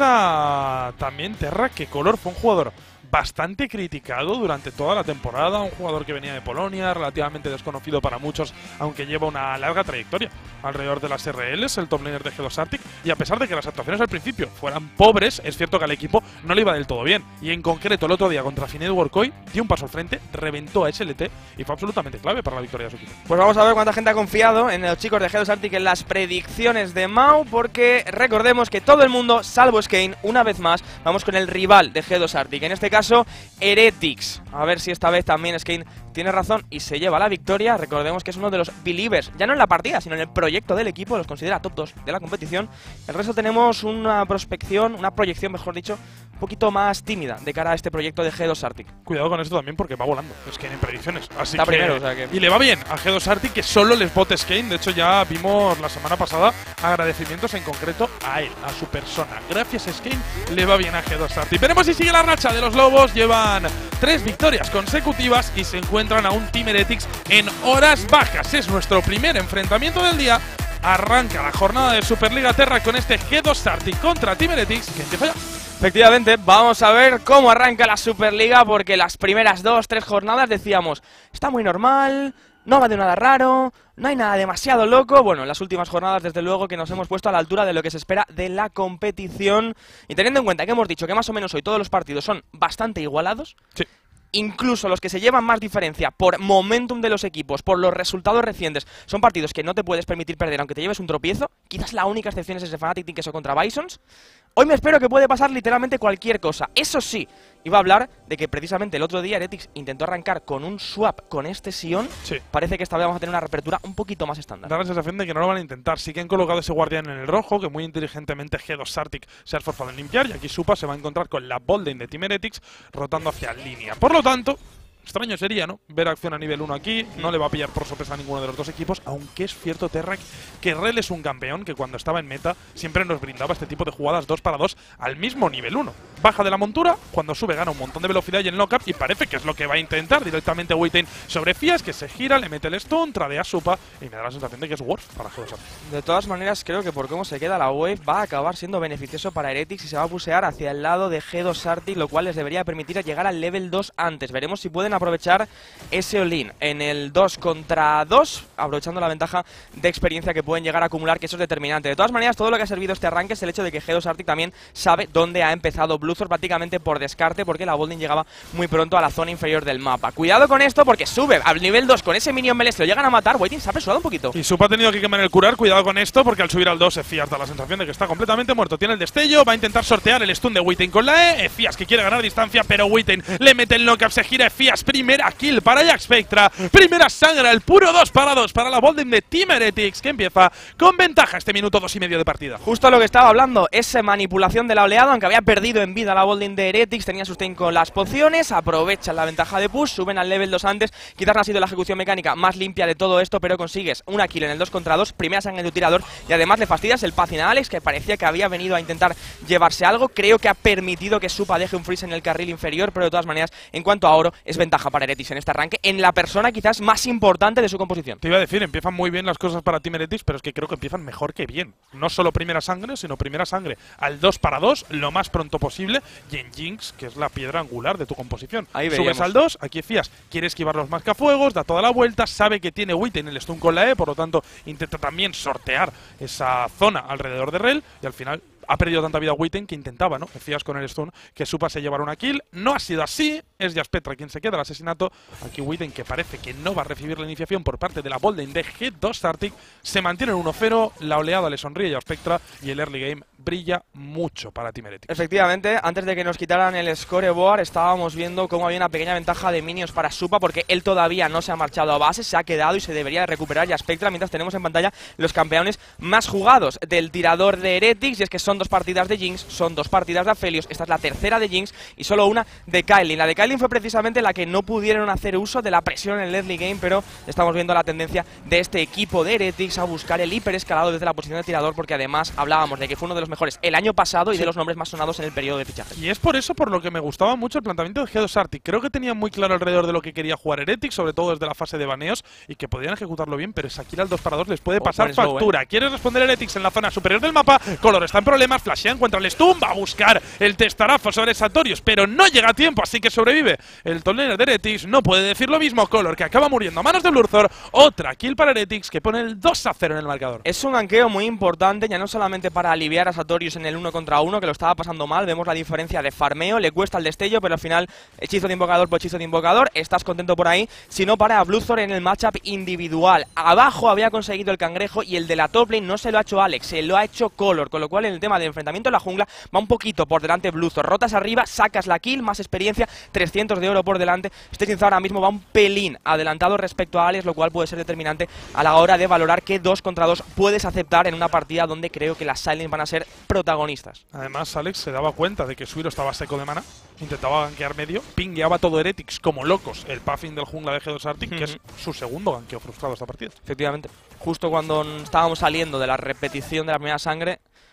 piensa también Terra que Color fue un jugador bastante criticado durante toda la temporada, un jugador que venía de Polonia, relativamente desconocido para muchos, aunque lleva una larga trayectoria alrededor de las R Ls, el top laner de G dos Arctic, y a pesar de que las actuaciones al principio fueran pobres, es cierto que al equipo no le iba del todo bien, y en concreto el otro día contra Finet Workoi dio un paso al frente, reventó a S L T y fue absolutamente clave para la victoria de su equipo. Pues vamos a ver cuánta gente ha confiado en los chicos de G dos Arctic en las predicciones de Mau, porque recordemos que todo el mundo, salvo Skane, una vez más, vamos con el rival de G dos Arctic, en este caso Heretics. A ver si esta vez también Skane tiene razón y se lleva la victoria. Recordemos que es uno de los believers, ya no en la partida, sino en el proyecto del equipo, los considera top dos de la competición. El resto tenemos una prospección, una proyección, mejor dicho, un poquito más tímida de cara a este proyecto de G dos Arctic. Cuidado con esto también porque va volando Skane en predicciones. Así Está que, primero, o sea que- Y le va bien a G dos Arctic, que solo les vote Skane. De hecho, ya vimos la semana pasada agradecimientos en concreto a él, a su persona. Gracias a Skane, le va bien a G dos Arctic. Veremos si sigue la racha de los Lobos. Llevan tres victorias consecutivas y se encuentran a un Team Heretics en horas bajas. Es nuestro primer enfrentamiento del día arranca la jornada de Superliga Terra con este G dos Arctic contra Team Heretics, que empieza ya. Efectivamente, vamos a ver cómo arranca la Superliga, porque las primeras dos, tres jornadas decíamos, está muy normal, no va de nada raro, no hay nada demasiado loco. Bueno, en las últimas jornadas, desde luego, que nos hemos puesto a la altura de lo que se espera de la competición. Y teniendo en cuenta que hemos dicho que más o menos hoy todos los partidos son bastante igualados, sí. Incluso los que se llevan más diferencia por momentum de los equipos, por los resultados recientes, son partidos que no te puedes permitir perder aunque te lleves un tropiezo. Quizás la única excepción es ese Fnatic Team Queso contra Bisons. Hoy me espero que puede pasar literalmente cualquier cosa. Eso sí, iba a hablar de que precisamente el otro día Heretics intentó arrancar con un swap con este Sion. Sí. Parece que esta vez vamos a tener una reapertura un poquito más estándar. Da la sensación de que no lo van a intentar. Sí que han colocado ese guardián en el rojo, que muy inteligentemente G dos Arctic se ha esforzado en limpiar, y aquí Supa se va a encontrar con la bolding de Team Heretics rotando hacia línea. Por lo tanto, extraño sería, ¿no?, ver acción a nivel uno aquí. No le va a pillar por sorpresa a ninguno de los dos equipos, aunque es cierto, Terrak, que Rel es un campeón que cuando estaba en meta siempre nos brindaba este tipo de jugadas dos para dos al mismo nivel uno. Baja de la montura, cuando sube gana un montón de velocidad y el knockup, y parece que es lo que va a intentar directamente Witten sobre Fias, que se gira, le mete el stun, tradea Supa, y me da la sensación de que es worth para G dos Arctic. De todas maneras, creo que por cómo se queda la wave va a acabar siendo beneficioso para Heretics y se va a pusear hacia el lado de G dos Arctic, lo cual les debería permitir llegar al level dos antes. Veremos si pueden aprovechar ese all-in en el dos contra dos, aprovechando la ventaja de experiencia que pueden llegar a acumular, que eso es determinante. De todas maneras, todo lo que ha servido este arranque es el hecho de que G dos Arctic también sabe dónde ha empezado Bluthor, prácticamente por descarte, porque la Bolding llegaba muy pronto a la zona inferior del mapa. Cuidado con esto, porque sube al nivel dos con ese minion melee, se lo llegan a matar. Waiting se ha apresurado un poquito. Y Supa ha tenido que quemar el curar. Cuidado con esto, porque al subir al dos, Efias da la sensación de que está completamente muerto. Tiene el destello, va a intentar sortear el stun de Witten con la E. Efias que quiere ganar distancia, pero Witten le mete el knockup, se gira Efias. Primera kill para Jack Spectra, primera sangre, el puro dos para dos para la Bolding de Team Heretics, que empieza con ventaja este minuto dos y medio de partida. Justo lo que estaba hablando, esa manipulación de la oleada, aunque había perdido en vida la Bolding de Heretics, tenía sustain con las pociones, aprovechan la ventaja de push, suben al level dos antes. Quizás no ha sido la ejecución mecánica más limpia de todo esto, pero consigues una kill en el dos contra dos, primera sangre de tu tirador, y además le fastidias el passing a Alex, que parecía que había venido a intentar llevarse algo. Creo que ha permitido que Supa deje un freeze en el carril inferior, pero de todas maneras, en cuanto a oro, es ventaja para Heretics en este arranque, en la persona quizás más importante de su composición. Te iba a decir, empiezan muy bien las cosas para Team Heretics, pero es que creo que empiezan mejor que bien. No solo primera sangre, sino primera sangre al dos para dos, lo más pronto posible, y en Jinx, que es la piedra angular de tu composición. Ahí Subes veíamos. al dos, aquí Fias quiere esquivar los mascafuegos, da toda la vuelta, sabe que tiene Witten el stun con la E, por lo tanto intenta también sortear esa zona alrededor de Rel, y al final ha perdido tanta vida Witten que intentaba, ¿no?, Fias con el stun, que Supa se llevara una kill. No ha sido así, es Jack Spectra quien se queda el asesinato. Aquí Witten, que parece que no va a recibir la iniciación por parte de la Bolding de G dos Arctic, se mantiene en uno cero, la oleada le sonríe a Jack Spectra y el early game brilla mucho para Team Heretics. Efectivamente, antes de que nos quitaran el scoreboard, estábamos viendo cómo había una pequeña ventaja de minions para Supa, porque él todavía no se ha marchado a base, se ha quedado y se debería recuperar ya Spectra, mientras tenemos en pantalla los campeones más jugados del tirador de Heretics, y es que son dos partidas de Jinx, son dos partidas de Aphelios, esta es la tercera de Jinx y solo una de Kailin. La de Kailin fue precisamente la que no pudieron hacer uso de la presión en el early game, pero estamos viendo la tendencia de este equipo de Heretics a buscar el hiperescalado desde la posición de tirador, porque además hablábamos de que fue uno de los mejores el año pasado y sí, de los nombres más sonados en el periodo de fichajes. Y es por eso por lo que me gustaba mucho el planteamiento de G dos Arctic. Creo que tenían muy claro alrededor de lo que quería jugar Heretics, sobre todo desde la fase de baneos, y que podían ejecutarlo bien, pero esa kill al dos para dos les puede Oh, pasar slow, factura. eh. Quiere responder Heretics en la zona superior del mapa, Color está en problemas, flashea, encuentra el stun, va a buscar el testarazo sobre Sartorius, pero no llega a tiempo, así que sobrevive el torneo de Heretics. No puede decir lo mismo Color, que acaba muriendo a manos de Bluthor. Otra kill para Heretics, que pone el dos a cero en el marcador. Es un ganqueo muy importante, ya no solamente para aliviar a Sartorius en el uno contra uno, que lo estaba pasando mal. Vemos la diferencia de farmeo, le cuesta el destello, pero al final hechizo de invocador por hechizo de invocador, estás contento por ahí, sino para Bluthor en el matchup individual. Abajo había conseguido el cangrejo y el de la top lane no se lo ha hecho Alex, se lo ha hecho Color, con lo cual en el tema del enfrentamiento en la jungla va un poquito por delante Bluthor. Rotas arriba, sacas la kill, más experiencia, trescientos de oro por delante. Este Cinza ahora mismo va un pelín adelantado respecto a Alex, lo cual puede ser determinante a la hora de valorar qué dos contra dos puedes aceptar en una partida donde creo que las Silence van a ser protagonistas. Además, Alex se daba cuenta de que Suiro estaba seco de mana, intentaba gankear medio, pingueaba todo Heretics como locos el puffing del jungla de G dos Arctic, uh-huh, que es su segundo gankeo frustrado esta partida. Efectivamente. Justo cuando estábamos saliendo de la repetición de la primera sangre,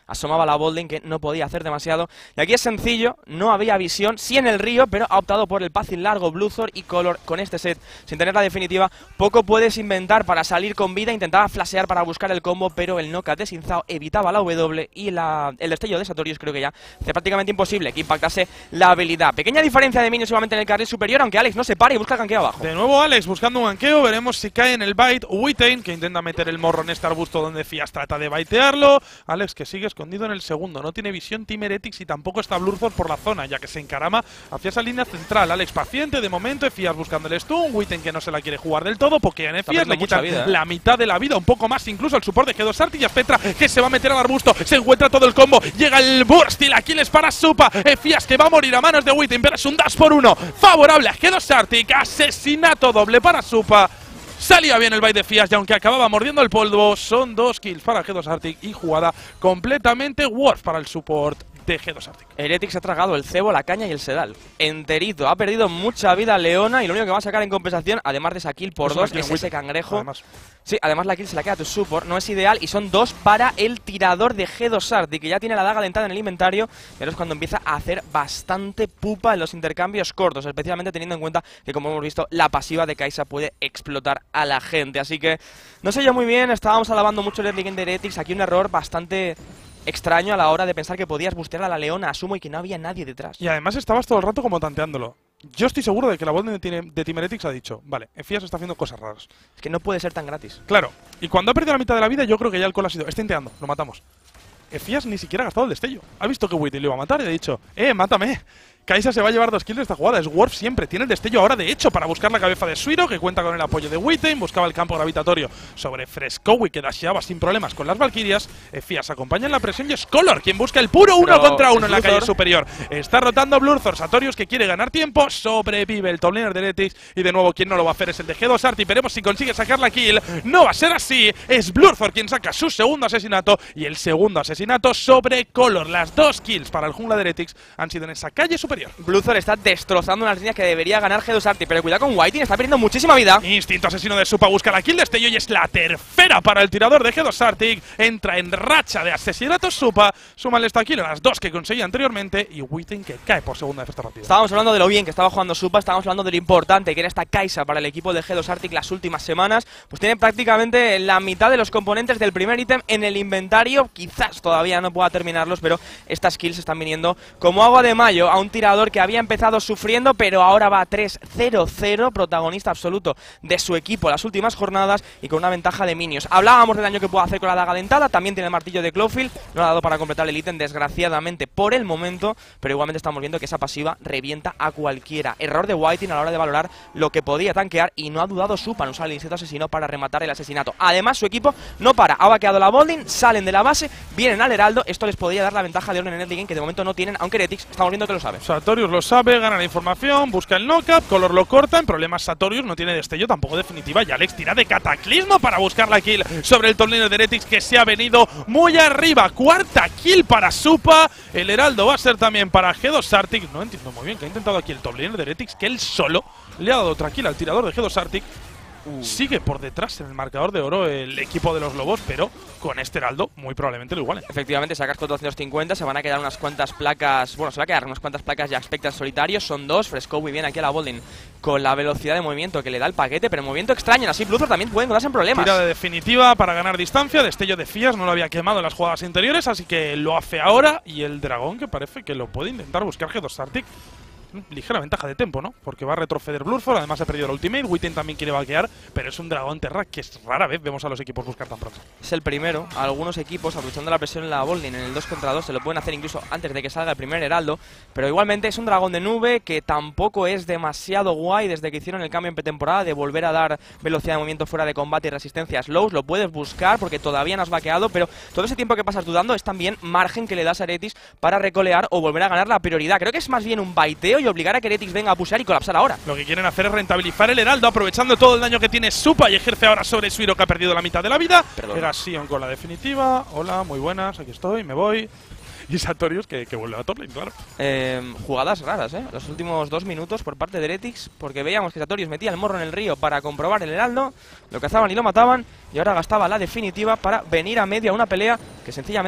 asomaba la Bolding, que no podía hacer demasiado. Y aquí es sencillo, no había visión, sí en el río, pero ha optado por el passing largo Bluthor y Color con este set. Sin tener la definitiva, poco puedes inventar para salir con vida. Intentaba flashear para buscar el combo, pero el knockout de Sinzao evitaba la W y la, el destello de Sartorius creo que ya hace prácticamente imposible que impactase la habilidad. Pequeña diferencia de minions igualmente en el carril superior, aunque Alex no se para y busca el ganqueo abajo. De nuevo Alex buscando un ganqueo, veremos si cae en el bite Witain, que intenta meter el morro en este arbusto donde Fias trata de baitearlo. Alex que sigue escondido en el segundo, no tiene visión Team Heretics y tampoco está Bluthor por la zona, ya que se encarama hacia esa línea central. Alex paciente de momento, Fias buscando el stun, Witain que no se la quiere jugar del todo, porque en Fias le quita vida, ¿eh? la mitad de la vida, un poco más incluso el support de G dos Arctic y a Petra que se va a meter al arbusto, se encuentra todo el combo, llega el burst y la kill es para Supa. Fias que va a morir a manos de Witain, pero es un dash por uno favorable a G dos Arctic, asesinato doble para Supa. Salía bien el bait de Fias y aunque acababa mordiendo el polvo, son dos kills para G dos Arctic y jugada completamente worth para el support de G dos Arctic. Heretics ha tragado el cebo, la caña y el sedal enterito. Ha perdido mucha vida Leona y lo único que va a sacar en compensación, además de esa kill por dos, es ese cangrejo. Además. Sí, además la kill se la queda a tu support, no es ideal y son dos para el tirador de G dos Arctic, que ya tiene la daga dentada en el inventario, pero es cuando empieza a hacer bastante pupa en los intercambios cortos, especialmente teniendo en cuenta que, como hemos visto, la pasiva de Kai'Sa puede explotar a la gente. Así que no sé yo muy bien, estábamos alabando mucho el early game de Heretics, aquí un error bastante extraño a la hora de pensar que podías bustear a la Leona a sumo y que no había nadie detrás. Y además estabas todo el rato como tanteándolo. Yo estoy seguro de que la bot de Team Heretics ha dicho, vale, Fias está haciendo cosas raras. Es que no puede ser tan gratis. Claro, y cuando ha perdido la mitad de la vida yo creo que ya el call ha sido, está inteando, lo matamos. Fias ni siquiera ha gastado el destello. Ha visto que Witain le iba a matar y ha dicho, eh, mátame. Kai'Sa se va a llevar dos kills de esta jugada. Es Worf siempre. Tiene el destello ahora, de hecho, para buscar la cabeza de Suiro, que cuenta con el apoyo de Witain. Buscaba el campo gravitatorio sobre Frescowi, que dasheaba sin problemas con las Valkyrias. Fias acompaña en la presión y es Color quien busca el puro uno contra uno en la calle superior. Está rotando Bluthor. Sartorius, que quiere ganar tiempo. Sobrevive el top laner de Heretics. Y de nuevo, quien no lo va a hacer es el de G dos Arctic. Veremos si consigue sacar la kill. No va a ser así. Es Bluthor quien saca su segundo asesinato. Y el segundo asesinato sobre Color. Las dos kills para el jungla de Heretics han sido en esa calle superior. Bluthor está destrozando unas líneas que debería ganar G dos Arctic, pero cuidado con Witain, está perdiendo muchísima vida. Instinto asesino de Supa busca la kill de destello y es la tercera para el tirador de G dos Arctic. Entra en racha de asesinatos Supa, súmale esta kill a las dos que conseguía anteriormente y Witain que cae por segunda vez esta partida. Estábamos hablando de lo bien que estaba jugando Supa, estábamos hablando de lo importante que era esta Kai'Sa para el equipo de G dos Arctic las últimas semanas. Pues tiene prácticamente la mitad de los componentes del primer ítem en el inventario, quizás todavía no pueda terminarlos, pero estas kills están viniendo como agua de mayo a un tirador que había empezado sufriendo, pero ahora va tres cero cero, protagonista absoluto de su equipo las últimas jornadas y con una ventaja de minions. Hablábamos del daño que puede hacer con la daga dentada, también tiene el martillo de Clawfield, no ha dado para completar el ítem desgraciadamente por el momento, pero igualmente estamos viendo que esa pasiva revienta a cualquiera. Error de Witain a la hora de valorar lo que podía tanquear y no ha dudado Supa en usar el instinto asesino para rematar el asesinato. Además su equipo no para, ha vaqueado la Bolding, salen de la base, vienen al Heraldo, esto les podría dar la ventaja de orden en el game que de momento no tienen, aunque Heretics estamos viendo que lo sabe. Sartorius lo sabe, gana la información, busca el knockup, Color lo corta, en problemas Sartorius, no tiene destello tampoco definitiva y Alex tira de cataclismo para buscar la kill sobre el top laner de Heretics que se ha venido muy arriba. Cuarta kill para Supa, el Heraldo va a ser también para G dos Arctic. No entiendo muy bien que ha intentado aquí el top laner de Heretics, que él solo le ha dado otra kill al tirador de G dos Arctic. Uh. Sigue por detrás en el marcador de oro el equipo de los Lobos, pero con este Heraldo muy probablemente lo igualen. Efectivamente, sacas cuatrocientos cincuenta, se van a quedar unas cuantas placas, bueno, se va a quedar unas cuantas placas ya Spectres solitarios, son dos, Fresco muy bien aquí a la Bolding con la velocidad de movimiento que le da el paquete, pero movimiento extraño, así Bluthor también puede encontrarse en problemas. Tira de definitiva para ganar distancia, destello de Fias, no lo había quemado en las jugadas interiores, así que lo hace ahora y el dragón que parece que lo puede intentar buscar G dos Arctic. Ligera ventaja de tempo, ¿no? Porque va a retroceder Bluthor, además ha perdido el ultimate, Witain también quiere vaquear, pero es un dragón terra que es rara vez vemos a los equipos buscar tan pronto. Es el primero, algunos equipos aprovechando la presión en la Bolding en el dos contra dos se lo pueden hacer incluso antes de que salga el primer Heraldo, pero igualmente es un dragón de nube que tampoco es demasiado guay desde que hicieron el cambio en pretemporada de volver a dar velocidad de movimiento fuera de combate y resistencia a slows, lo puedes buscar porque todavía no has vaqueado, pero todo ese tiempo que pasas dudando es también margen que le das a Heretics para recolear o volver a ganar la prioridad. Creo que es más bien un baiteo y obligar a que Heretics venga a pusear y colapsar ahora. Lo que quieren hacer es rentabilizar el Heraldo, aprovechando todo el daño que tiene Supa y ejerce ahora sobre Suiro, que ha perdido la mitad de la vida. Llega Sion con la definitiva. Hola, muy buenas, aquí estoy, me voy. Y Sartorius que, que vuelve a top lane, claro. Eh, jugadas raras, ¿eh? Los últimos dos minutos por parte de Heretics, porque veíamos que Sartorius metía el morro en el río para comprobar el Heraldo, lo cazaban y lo mataban, y ahora gastaba la definitiva para venir a medio a una pelea que sencillamente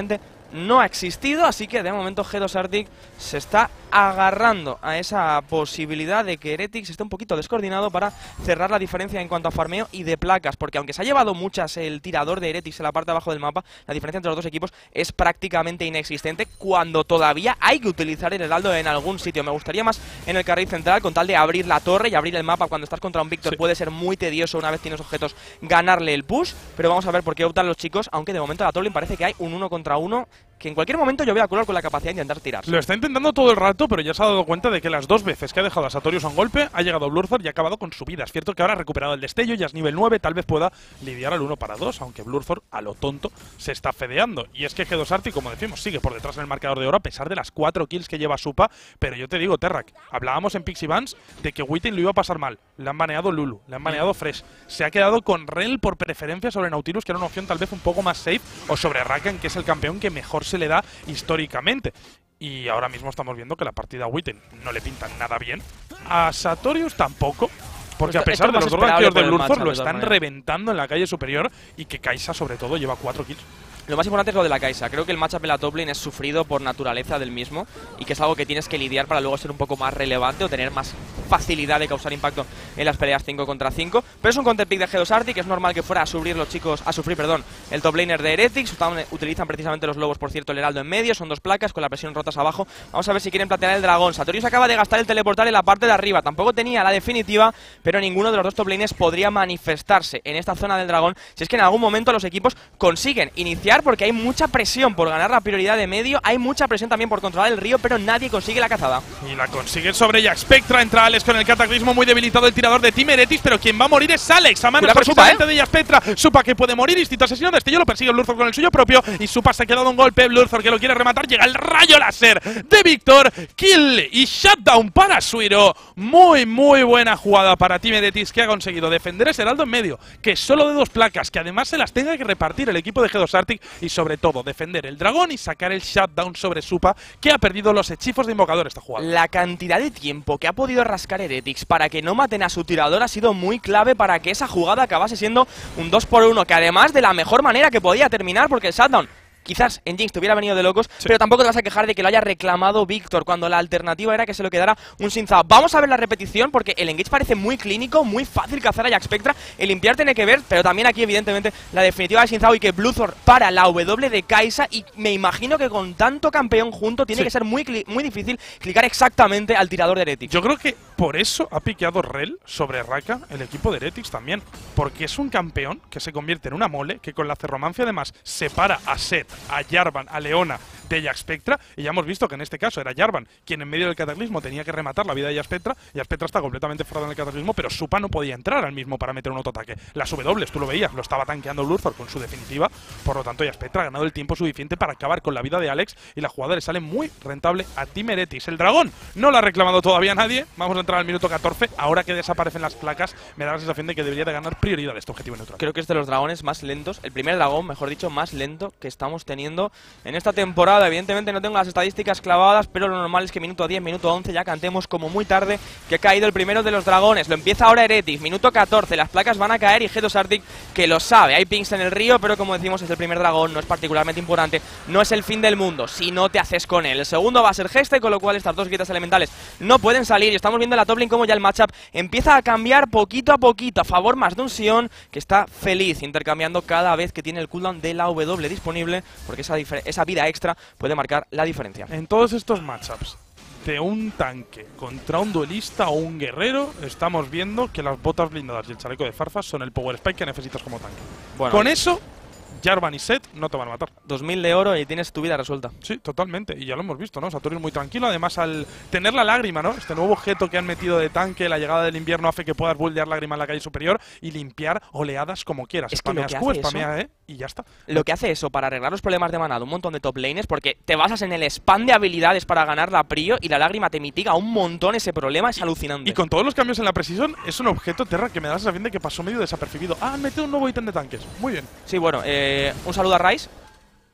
no ha existido, así que de momento G dos Arctic se está agarrando a esa posibilidad de que Heretics esté un poquito descoordinado para cerrar la diferencia en cuanto a farmeo y de placas, porque aunque se ha llevado muchas el tirador de Heretics en la parte de abajo del mapa, la diferencia entre los dos equipos es prácticamente inexistente cuando todavía hay que utilizar el heraldo en algún sitio. Me gustaría más en el carril central, con tal de abrir la torre y abrir el mapa cuando estás contra un Víctor. Sí. Puede ser muy tedioso una vez tienes objetos ganarle el push, pero vamos a ver por qué optan los chicos, aunque de momento la top lane parece que hay un uno contra uno que en cualquier momento yo veo a Color con la capacidad de intentar tirar. Lo está intentando todo el rato, pero ya se ha dado cuenta de que las dos veces que ha dejado a Sartorius a un golpe, ha llegado Blurthor y ha acabado con su vida. Es cierto que ahora ha recuperado el destello, ya es nivel nueve, tal vez pueda lidiar al uno para dos, aunque Blurthor, a lo tonto, se está fedeando. Y es que G dos Arctic, como decimos, sigue por detrás en el marcador de oro, a pesar de las cuatro kills que lleva Supa. Pero yo te digo, Terrak, hablábamos en Pixie Vans de que Witten lo iba a pasar mal. Le han baneado Lulu, le han baneado Fresh. Se ha quedado con Rel por preferencia sobre Nautilus, que era una opción tal vez un poco más safe, o sobre Rakan, que es el campeón que mejor se le da históricamente. Y ahora mismo estamos viendo que la partida a Witten no le pintan nada bien. A Sartorius tampoco, porque a pesar de los dos rankeos de Blurthor lo están reventando en la calle superior, y que Kai'Sa sobre todo lleva cuatro kills. Lo más importante es lo de la Kai'Sa. Creo que el matchup en la top lane es sufrido por naturaleza del mismo y que es algo que tienes que lidiar para luego ser un poco más relevante o tener más facilidad de causar impacto en las peleas cinco contra cinco. Pero es un counter pick de G dos Arctic, es normal que fuera a sufrir los chicos, a sufrir, perdón, el top laner de Heretics. Utilizan precisamente los lobos, por cierto, el heraldo en medio, son dos placas con la presión rotas abajo. Vamos a ver si quieren platear el dragón. Sartorius acaba de gastar el teleportar en la parte de arriba, tampoco tenía la definitiva, pero ninguno de los dos top laners podría manifestarse en esta zona del dragón si es que en algún momento los equipos consiguen iniciar, porque hay mucha presión por ganar la prioridad de medio, hay mucha presión también por controlar el río, pero nadie consigue la cazada. Y la consigue sobre Jack Spectra, entra Alex con el cataclismo, muy debilitado el tirador de Team Heretics, pero quien va a morir es Alex, a manos precisamente ¿eh? de Jack Spectra. Supa que puede morir, instinto asesino, destello, lo persigue Blurthor con el suyo propio, y Supa se ha quedado un golpe, Blurthor que lo quiere rematar, llega el rayo láser de Víctor, kill y shutdown para Suiro. Muy muy buena jugada para Team Heretics, que ha conseguido defender ese heraldo en medio, que es solo de dos placas, que además se las tenga que repartir el equipo de G dos Arctic, y sobre todo defender el dragón y sacar el shutdown sobre Supa, que ha perdido los hechizos de invocador esta jugada. La cantidad de tiempo que ha podido rascar Heretics para que no maten a su tirador ha sido muy clave para que esa jugada acabase siendo un dos por uno, que además de la mejor manera que podía terminar, porque el shutdown quizás en Jinx te hubiera venido de locos, sí. pero tampoco te vas a quejar de que lo haya reclamado Víctor, cuando la alternativa era que se lo quedara un Sinzao. Vamos a ver la repetición, porque el engage parece muy clínico, muy fácil cazar a Jack Spectra. El limpiar tiene que ver, pero también aquí evidentemente la definitiva de Sinzao, y que Blurthor para la W de Kai'Sa, y me imagino que con tanto campeón junto tiene sí. que ser muy, muy difícil clicar exactamente al tirador de Heretics. Yo creo que por eso ha piqueado Rel sobre Raka el equipo de Heretics también, porque es un campeón que se convierte en una mole, que con la ferromancia además separa a Sett, a Jarvan, a Leona de Jack Spectra, y ya hemos visto que en este caso era Jarvan quien en medio del cataclismo tenía que rematar la vida de Jack Spectra. Jack Spectra está completamente fuera del cataclismo, pero Supa no podía entrar al mismo para meter un autoataque. Las W, tú lo veías, lo estaba tanqueando Blurthor con su definitiva, por lo tanto Jack Spectra ha ganado el tiempo suficiente para acabar con la vida de Alex, y la jugada le sale muy rentable a Team Heretics. El dragón no lo ha reclamado todavía nadie, vamos a entrar al minuto catorce, ahora que desaparecen las placas, me da la sensación de que debería de ganar prioridad este objetivo neutral. Creo que es de los dragones más lentos, el primer dragón, mejor dicho, más lento que estamos teniendo en esta temporada. Evidentemente no tengo las estadísticas clavadas, pero lo normal es que minuto diez, minuto once ya cantemos como muy tarde que ha caído el primero de los dragones. Lo empieza ahora Heretics, minuto catorce, las placas van a caer y G dos Arctic que lo sabe. Hay pings en el río, pero como decimos es el primer dragón, no es particularmente importante, no es el fin del mundo si no te haces con él. El segundo va a ser Geste, con lo cual estas dos grietas elementales no pueden salir, y estamos viendo en la top lane como ya el matchup empieza a cambiar poquito a poquito a favor más de un Sion, que está feliz intercambiando cada vez que tiene el cooldown de la W disponible, porque esa, esa vida extra puede marcar la diferencia. En todos estos matchups de un tanque contra un duelista o un guerrero, estamos viendo que las botas blindadas y el chaleco de Farfas son el power spike que necesitas como tanque. Bueno, con eso Jarvan y Sett no te van a matar. dos mil de oro y tienes tu vida resuelta. Sí, totalmente. Y ya lo hemos visto, ¿no? Sartorius muy tranquilo. Además, al tener la lágrima, ¿no? Este nuevo objeto que han metido de tanque, la llegada del invierno hace que puedas buldear lágrima en la calle superior y limpiar oleadas como quieras. Es que spameas Q, spamea E y ya está. Lo que hace eso para arreglar los problemas de maná de un montón de top laners, porque te basas en el spam de habilidades para ganar la prio y la lágrima te mitiga un montón ese problema, es alucinante. Y con todos los cambios en la precisión, es un objeto, Terra, que me da la sensación de que pasó medio desapercibido. Ah, han metido un nuevo ítem de tanques. Muy bien. Sí, bueno, eh, un saludo a Rice,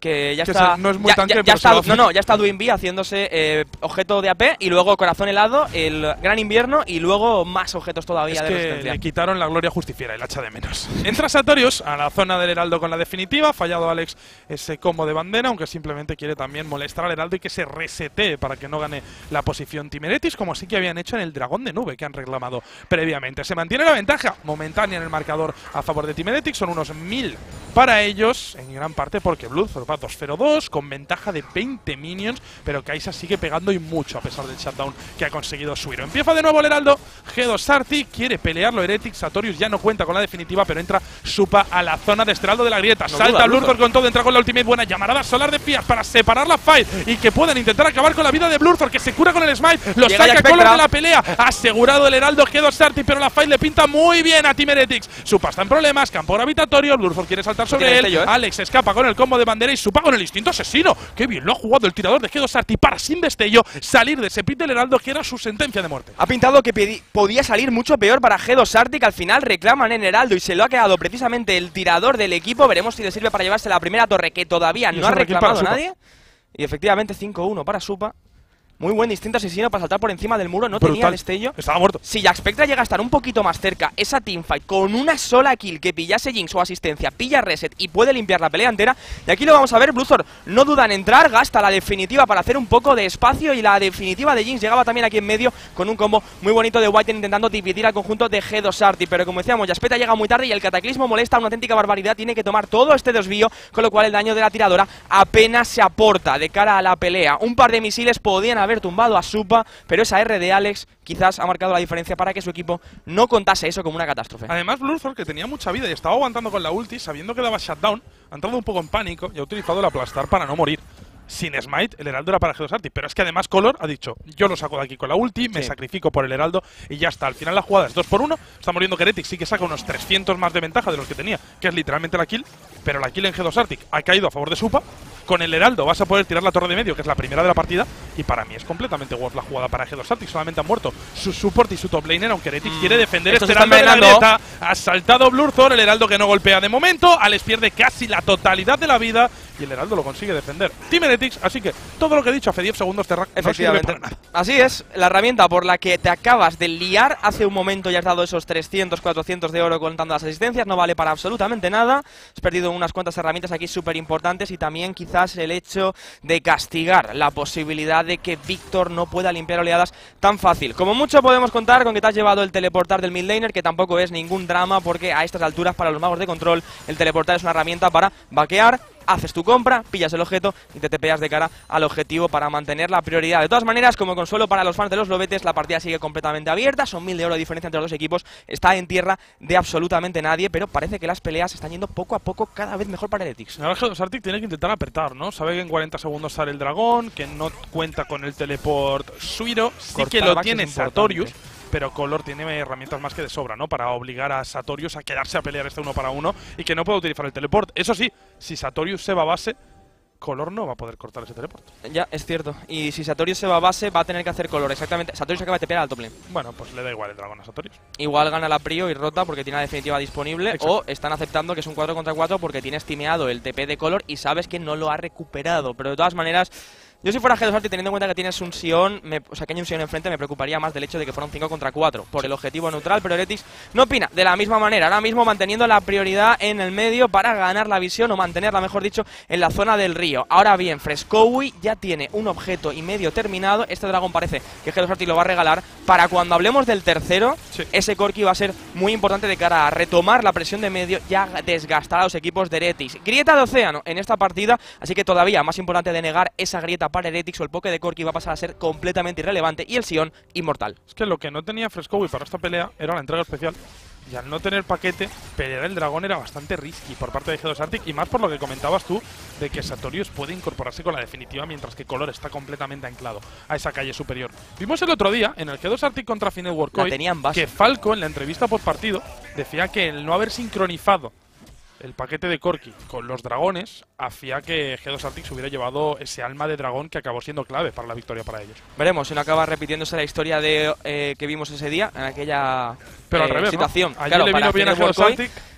que ya Que está. se- no es muy ya, tanque, ya- ya pero está, se lo hace. no, no, ya está Duin B haciéndose eh, objeto de A P y luego corazón helado, el gran invierno y luego más objetos todavía Es de que resistencia. le quitaron la gloria justifiera, el hacha de menos. Entra Sartorius a la zona del Heraldo con la definitiva. Ha fallado Alex ese combo de bandera, aunque simplemente quiere también molestar al Heraldo y que se resetee para que no gane la posición Team Heretics, como sí que habían hecho en el Dragón de Nube que han reclamado previamente. Se mantiene la ventaja momentánea en el marcador a favor de Team Heretics. Son unos mil para ellos, en gran parte porque Bloodthorpe va dos cero dos con ventaja de veinte minions, pero Kai'Sa sigue pegando y mucho a pesar del shutdown que ha conseguido Suiro. Empieza de nuevo el Heraldo. G dos Arctic quiere pelearlo Heretics. Sartorius ya no cuenta con la definitiva, pero entra Supa a la zona de este Heraldo de la grieta. No Salta duda, Bloodthorpe con todo, entra con la ultimate. Buena llamarada solar de Fias para separar la fight y que puedan intentar acabar con la vida de Bloodthorpe, que se cura con el smite. Lo Llega saca Jack Color Spectra. de la pelea. Asegurado el Heraldo G dos Arctic, pero la fight le pinta muy bien a Team Heretics. Supa está en problemas, campo gravitatorio. Bloodthorpe quiere saltar sobre tiene él. destello, ¿eh? Alex escapa con el combo de bandera y Supa con el instinto asesino. Qué bien lo ha jugado el tirador de G dos Arctic para, sin destello, salir de ese pit del Heraldo que era su sentencia de muerte. Ha pintado que pedi- podía salir mucho peor para G dos Arctic. Al final reclaman en Heraldo y se lo ha quedado precisamente el tirador del equipo. Veremos si le sirve para llevarse la primera torre, que todavía Y no es ha un rekill para reclamado Supa. nadie. Y efectivamente cinco uno para Supa. Muy buen instinto asesino para saltar por encima del muro. No Brutal. tenía destello. Estaba muerto. Si Jack Spectra llega a estar un poquito más cerca, esa teamfight con una sola kill que pillase Jinx o asistencia, pilla reset y puede limpiar la pelea entera. Y aquí lo vamos a ver, Bloodthorpe no duda en entrar, gasta la definitiva para hacer un poco de espacio y la definitiva de Jinx llegaba también aquí en medio con un combo muy bonito de White intentando dividir al conjunto de G dos Arctic. Pero como decíamos, Jack Spectra llega muy tarde y el cataclismo molesta una auténtica barbaridad. Tiene que tomar todo este desvío, con lo cual el daño de la tiradora apenas se aporta de cara a la pelea. Un par de misiles podían haber tumbado a Supa, pero esa R de Alex quizás ha marcado la diferencia para que su equipo no contase eso como una catástrofe. Además, Bloodthorpe, que tenía mucha vida y estaba aguantando con la ulti, sabiendo que daba shutdown, ha entrado un poco en pánico y ha utilizado el aplastar para no morir. Sin smite, el Heraldo era para G dos Arctic, pero es que además Color ha dicho, yo lo saco de aquí con la ulti, me Sí. sacrifico por el Heraldo y ya está. Al final la jugada es dos por uno, está muriendo Heretics, sí que saca unos trescientos más de ventaja de los que tenía, que es literalmente la kill, pero la kill en G dos Arctic ha caído a favor de Supa. Con el Heraldo vas a poder tirar la torre de medio, que es la primera de la partida, y para mí es completamente worth la jugada para G dos Arctic. Solamente han muerto su support y su top laner, aunque Heretics Mm. quiere defender Estos este están Heraldo de la envenenando. grieta. Ha saltado Bloodthorpe, el Heraldo que no golpea de momento, Alex pierde casi la totalidad de la vida y el Heraldo lo consigue defender. Team Heretics, así que todo lo que he dicho hace diez segundos Terra no sirve Efectivamente. para nada. Así es, la herramienta por la que te acabas de liar hace un momento ya has dado esos trescientos, cuatrocientos de oro contando las asistencias, no vale para absolutamente nada. Has perdido unas cuantas herramientas aquí súper importantes y también quizás el hecho de castigar la posibilidad de que Víctor no pueda limpiar oleadas tan fácil. Como mucho podemos contar con que te has llevado el teleportar del mid laner, que tampoco es ningún drama porque a estas alturas para los magos de control el teleportar es una herramienta para vaquear. Haces tu compra, pillas el objeto y te tepeas de cara al objetivo para mantener la prioridad. De todas maneras, como consuelo para los fans de los lobetes, la partida sigue completamente abierta. Son mil de oro de diferencia entre los dos equipos. Está en tierra de absolutamente nadie, pero parece que las peleas están yendo poco a poco cada vez mejor para Heretics. Ahora G dos Arctic tiene que intentar apretar, ¿no? Sabe que en cuarenta segundos sale el dragón, que no cuenta con el teleport Suiro. Sí Cortar que lo backs tiene es importante. Sartorius, pero Color tiene herramientas más que de sobra, ¿no? Para obligar a Sartorius a quedarse a pelear este uno para uno y que no pueda utilizar el teleport. Eso sí, si Sartorius se va a base, Color no va a poder cortar ese teleport. Ya, es cierto. Y si Sartorius se va a base, va a tener que hacer color. Exactamente. Sartorius acaba de tepear al top lane. Bueno, pues le da igual el dragón a Sartorius. Igual gana la prio y rota porque tiene la definitiva disponible. Exacto. O están aceptando que es un cuatro contra cuatro porque tienes timeado el T P de color y sabes que no lo ha recuperado. Pero de todas maneras, yo si fuera G dos Arctic, teniendo en cuenta que tienes un Sion, me, o sea que hay un Sion enfrente, me preocuparía más del hecho de que fuera un cinco contra cuatro por el objetivo neutral, pero Heretics no opina de la misma manera. Ahora mismo manteniendo la prioridad en el medio para ganar la visión o mantenerla, mejor dicho, en la zona del río. Ahora bien, Frescowi ya tiene un objeto y medio terminado. Este dragón parece que G dos Arctic lo va a regalar. Para cuando hablemos del tercero, Sí. ese Corki va a ser muy importante de cara a retomar la presión de medio, ya desgastar a los equipos de Heretics. Grieta de océano en esta partida, así que todavía más importante de negar esa grieta para Heretics o el poke de Corki va a pasar a ser completamente irrelevante y el Sion inmortal. Es que lo que no tenía Frescowi para esta pelea era la entrega especial. Y al no tener paquete, pelear el dragón era bastante risky por parte de G dos Arctic. Y más por lo que comentabas tú, de que Sartorius puede incorporarse con la definitiva, mientras que Color está completamente anclado a esa calle superior. Vimos el otro día, en el G dos Arctic contra Final La World tenían base. que Falco, en la entrevista post partido, decía que el no haber sincronizado el paquete de Corki con los dragones hacía que G dos Arctic se hubiera llevado ese alma de dragón que acabó siendo clave para la victoria para ellos. Veremos si no acaba repitiéndose la historia de eh, que vimos ese día, en aquella Pero eh, al revés, ¿no? situación. Ayer Claro, le para vino bien a G Final dos World Koi, Arctic.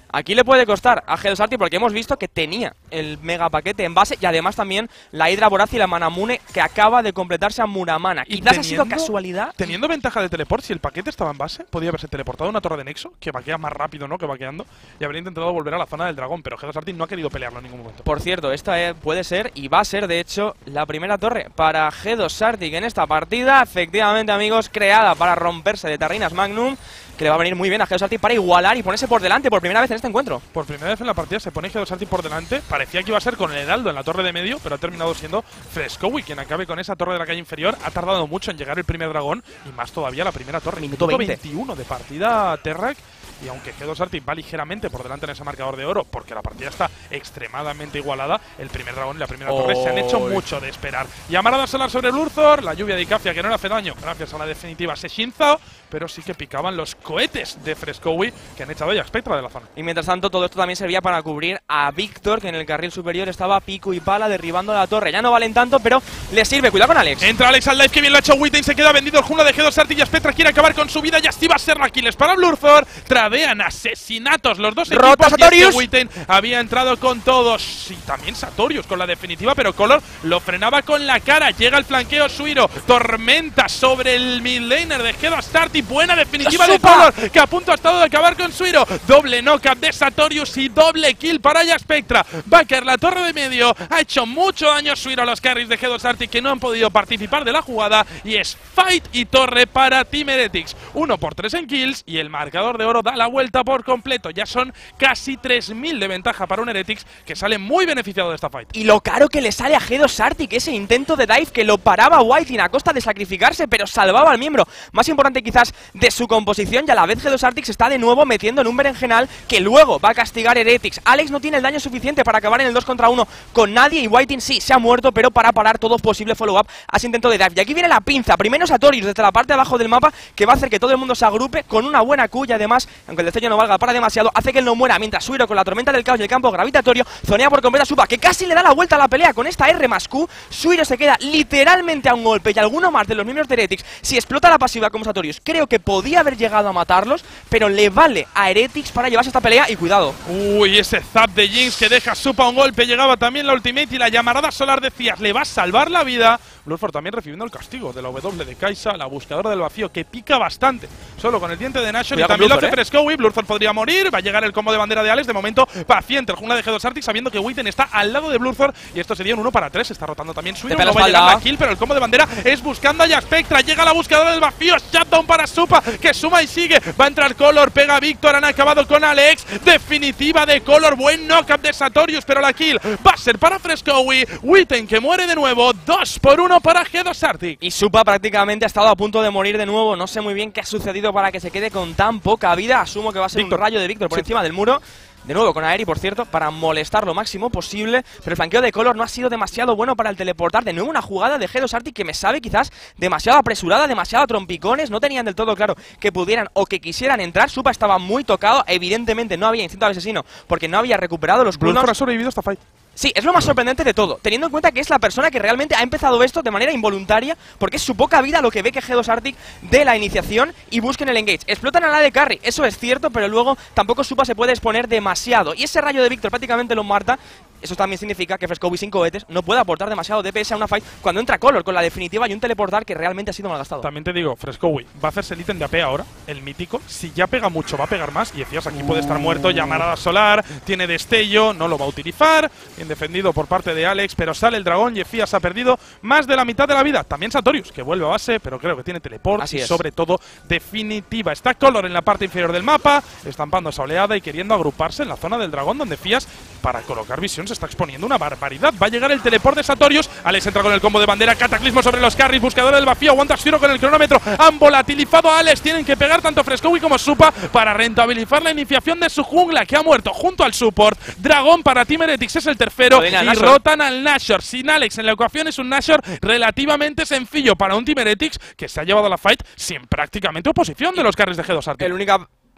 Aquí le puede costar a G dos Arctic porque hemos visto que tenía el mega paquete en base y además también la Hydra Voraz y la Manamune que acaba de completarse a Muramana. Y Quizás ha sido teniendo- casualidad. Teniendo ventaja de teleport, si el paquete estaba en base, podía haberse teleportado a una torre de Nexo, que vaquea más rápido, ¿no? Que vaqueando, y habría intentado volver a la zona del dragón, pero G dos Arctic no ha querido pelearlo en ningún momento. Por cierto, esta eh, puede ser y va a ser de hecho la primera torre para G dos Arctic en esta partida. Efectivamente, amigos, creada para romperse de Tarrinas Magnum, que le va a venir muy bien a G dos Arctic para igualar y ponerse por delante por primera vez en este encuentro. Por primera vez en la partida se pone G dos Arctic por delante. Parecía que iba a ser con el Heraldo en la torre de medio, pero ha terminado siendo Frescowi quien acabe con esa torre de la calle inferior. Ha tardado mucho en llegar el primer dragón y más todavía la primera torre. Minuto veinte. veintiuno de partida Terrak. Y aunque G dos Arctic va ligeramente por delante en ese marcador de oro, porque la partida está extremadamente igualada, el primer dragón y la primera torre se han hecho Oy. mucho de esperar. Llamarada solar sobre Luthor, la lluvia de Icafia que no le hace daño gracias a la definitiva Seshinzao, pero sí que picaban los cohetes de Frescowi que han echado ya Spectra de la zona. Y mientras tanto, todo esto también servía para cubrir a Víctor, que en el carril superior estaba pico y pala derribando la torre. Ya no valen tanto, pero le sirve. Cuidado con Alex. Entra Alex al live, que bien lo ha hecho Witten, se queda vendido el jungla de G dos Arctic y Spectra quiere acabar con su vida. Ya Steve va a ser la kills para Blurthor. Tradean asesinatos los dos Rota equipos. Sartorius. Y es que Witten había entrado con todos. Y también Sartorius con la definitiva, pero Color lo frenaba con la cara. Llega el flanqueo Suiro. Tormenta sobre el mid laner de G dos Arctic. Buena definitiva de ¡Supa! Color, que a punto ha estado de acabar con Suiro. Doble knockup de Sartorius y doble kill para ya Spectra. Va a caer la torre de medio. Ha hecho mucho daño Suiro a los carries de G dos Arctic que no han podido participar de la jugada. Y es fight y torre para Team Heretics. uno por tres en kills y el marcador de oro da la vuelta por completo. Ya son casi tres mil de ventaja para un Heretics que sale muy beneficiado de esta fight. Y lo caro que le sale a G dos Arctic, ese intento de dive que lo paraba Whiting a costa de sacrificarse, pero salvaba al miembro más importante quizás de su composición, y a la vez G dos Arctic se está de nuevo metiendo en un berenjenal que luego va a castigar Heretics. Alex no tiene el daño suficiente para acabar en el dos contra uno con nadie y Whiting sí, se ha muerto, pero para parar todo posible follow-up a ese intento de dive. Y aquí viene la pinza, primero Sartorius desde la parte de abajo del mapa, que va a hacer que todo el mundo se agrupe con una buena Q y además, aunque el destello no valga para demasiado, hace que él no muera, mientras Suiro con la tormenta del caos y el campo gravitatorio zonea por completo a Supa, que casi le da la vuelta a la pelea con esta R más Q. Suiro se queda literalmente a un golpe y alguno más de los miembros de Heretics, si explota la pasiva como Sartorius, creo que podía haber llegado a matarlos, pero le vale a Heretics para llevarse esta pelea y cuidado. Uy, ese zap de Jinx que deja Supa un golpe. Llegaba también la ultimate y la llamarada solar decías, le va a salvar la vida. Blurford también recibiendo el castigo de la W de Kaisa, la buscadora del vacío, que pica bastante. Solo con el diente de Nashor. Y también lo hace Frescowi. Blurford podría morir. Va a llegar el combo de bandera de Alex. De momento, paciente el jungla de G dos Arctic, sabiendo que Witten está al lado de Blurford. Y esto sería un uno para tres. Está rotando también Suiro. No va a llegar la kill, pero el combo de bandera es buscando a Spectra. Llega la buscadora del vacío. Shutdown para Supa, que suma y sigue. Va a entrar Color, pega a Víctor. Han acabado con Alex. Definitiva de Color. Buen knockup de Sartorius, pero la kill va a ser para Frescowi. Witten que muere de nuevo. dos por uno para G dos Arctic. Y Supa prácticamente ha estado a punto de morir de nuevo. No sé muy bien qué ha sucedido para que se quede con tan poca vida. Asumo que va a ser Víctor. un rayo de Víctor por Sí. encima del muro. De nuevo con Aeri, por cierto, para molestar lo máximo posible. Pero el flanqueo de Color no ha sido demasiado bueno para el teleportar. De nuevo una jugada de G dos Arctic que me sabe quizás demasiado apresurada, demasiado a trompicones. No tenían del todo claro que pudieran o que quisieran entrar. Supa estaba muy tocado. Evidentemente no había instinto de asesino porque no había recuperado los Blurford cooldowns. ha sobrevivido esta fight. Sí, es lo más sorprendente de todo, teniendo en cuenta que es la persona que realmente ha empezado esto de manera involuntaria, porque es su poca vida lo que ve que G dos Arctic de la iniciación y busquen el engage. Explotan a la de carry, eso es cierto, pero luego tampoco Supa se puede exponer demasiado. Y ese rayo de Víctor prácticamente lo mata. Eso también significa que Frescowi sin cohetes no puede aportar demasiado D P S a una fight cuando entra Color con la definitiva y un teleportar que realmente ha sido malgastado. También te digo, Frescowi va a hacerse el ítem de A P ahora, el mítico. Si ya pega mucho, va a pegar más. Y decías, aquí puede estar muerto. Llamarada solar, tiene destello, no lo va a utilizar. Bien defendido por parte de Alex, pero sale el dragón. Yefías ha perdido más de la mitad de la vida. También Sartorius, que vuelve a base, pero creo que tiene teleport. Así y es. sobre todo, definitiva. Está Color en la parte inferior del mapa, estampando esa oleada y queriendo agruparse en la zona del dragón, donde Fías, para colocar visión, se está exponiendo una barbaridad. Va a llegar el teleport de Sartorius. Alex entra con el combo de bandera, cataclismo sobre los carries, buscador del vacío, aguanta Suiro con el cronómetro. Han volatilizado a Alex. Tienen que pegar tanto Frescowi como Supa para rentabilizar la iniciación de su jungla, que ha muerto junto al support. Dragón para Team Heretics es el tercero. Venga, y Nashor. rotan al Nashor. Sin Alex en la ecuación es un Nashor relativamente sencillo para un Team Heretics que se ha llevado la fight sin prácticamente oposición de los carries de G dos Arctic. El única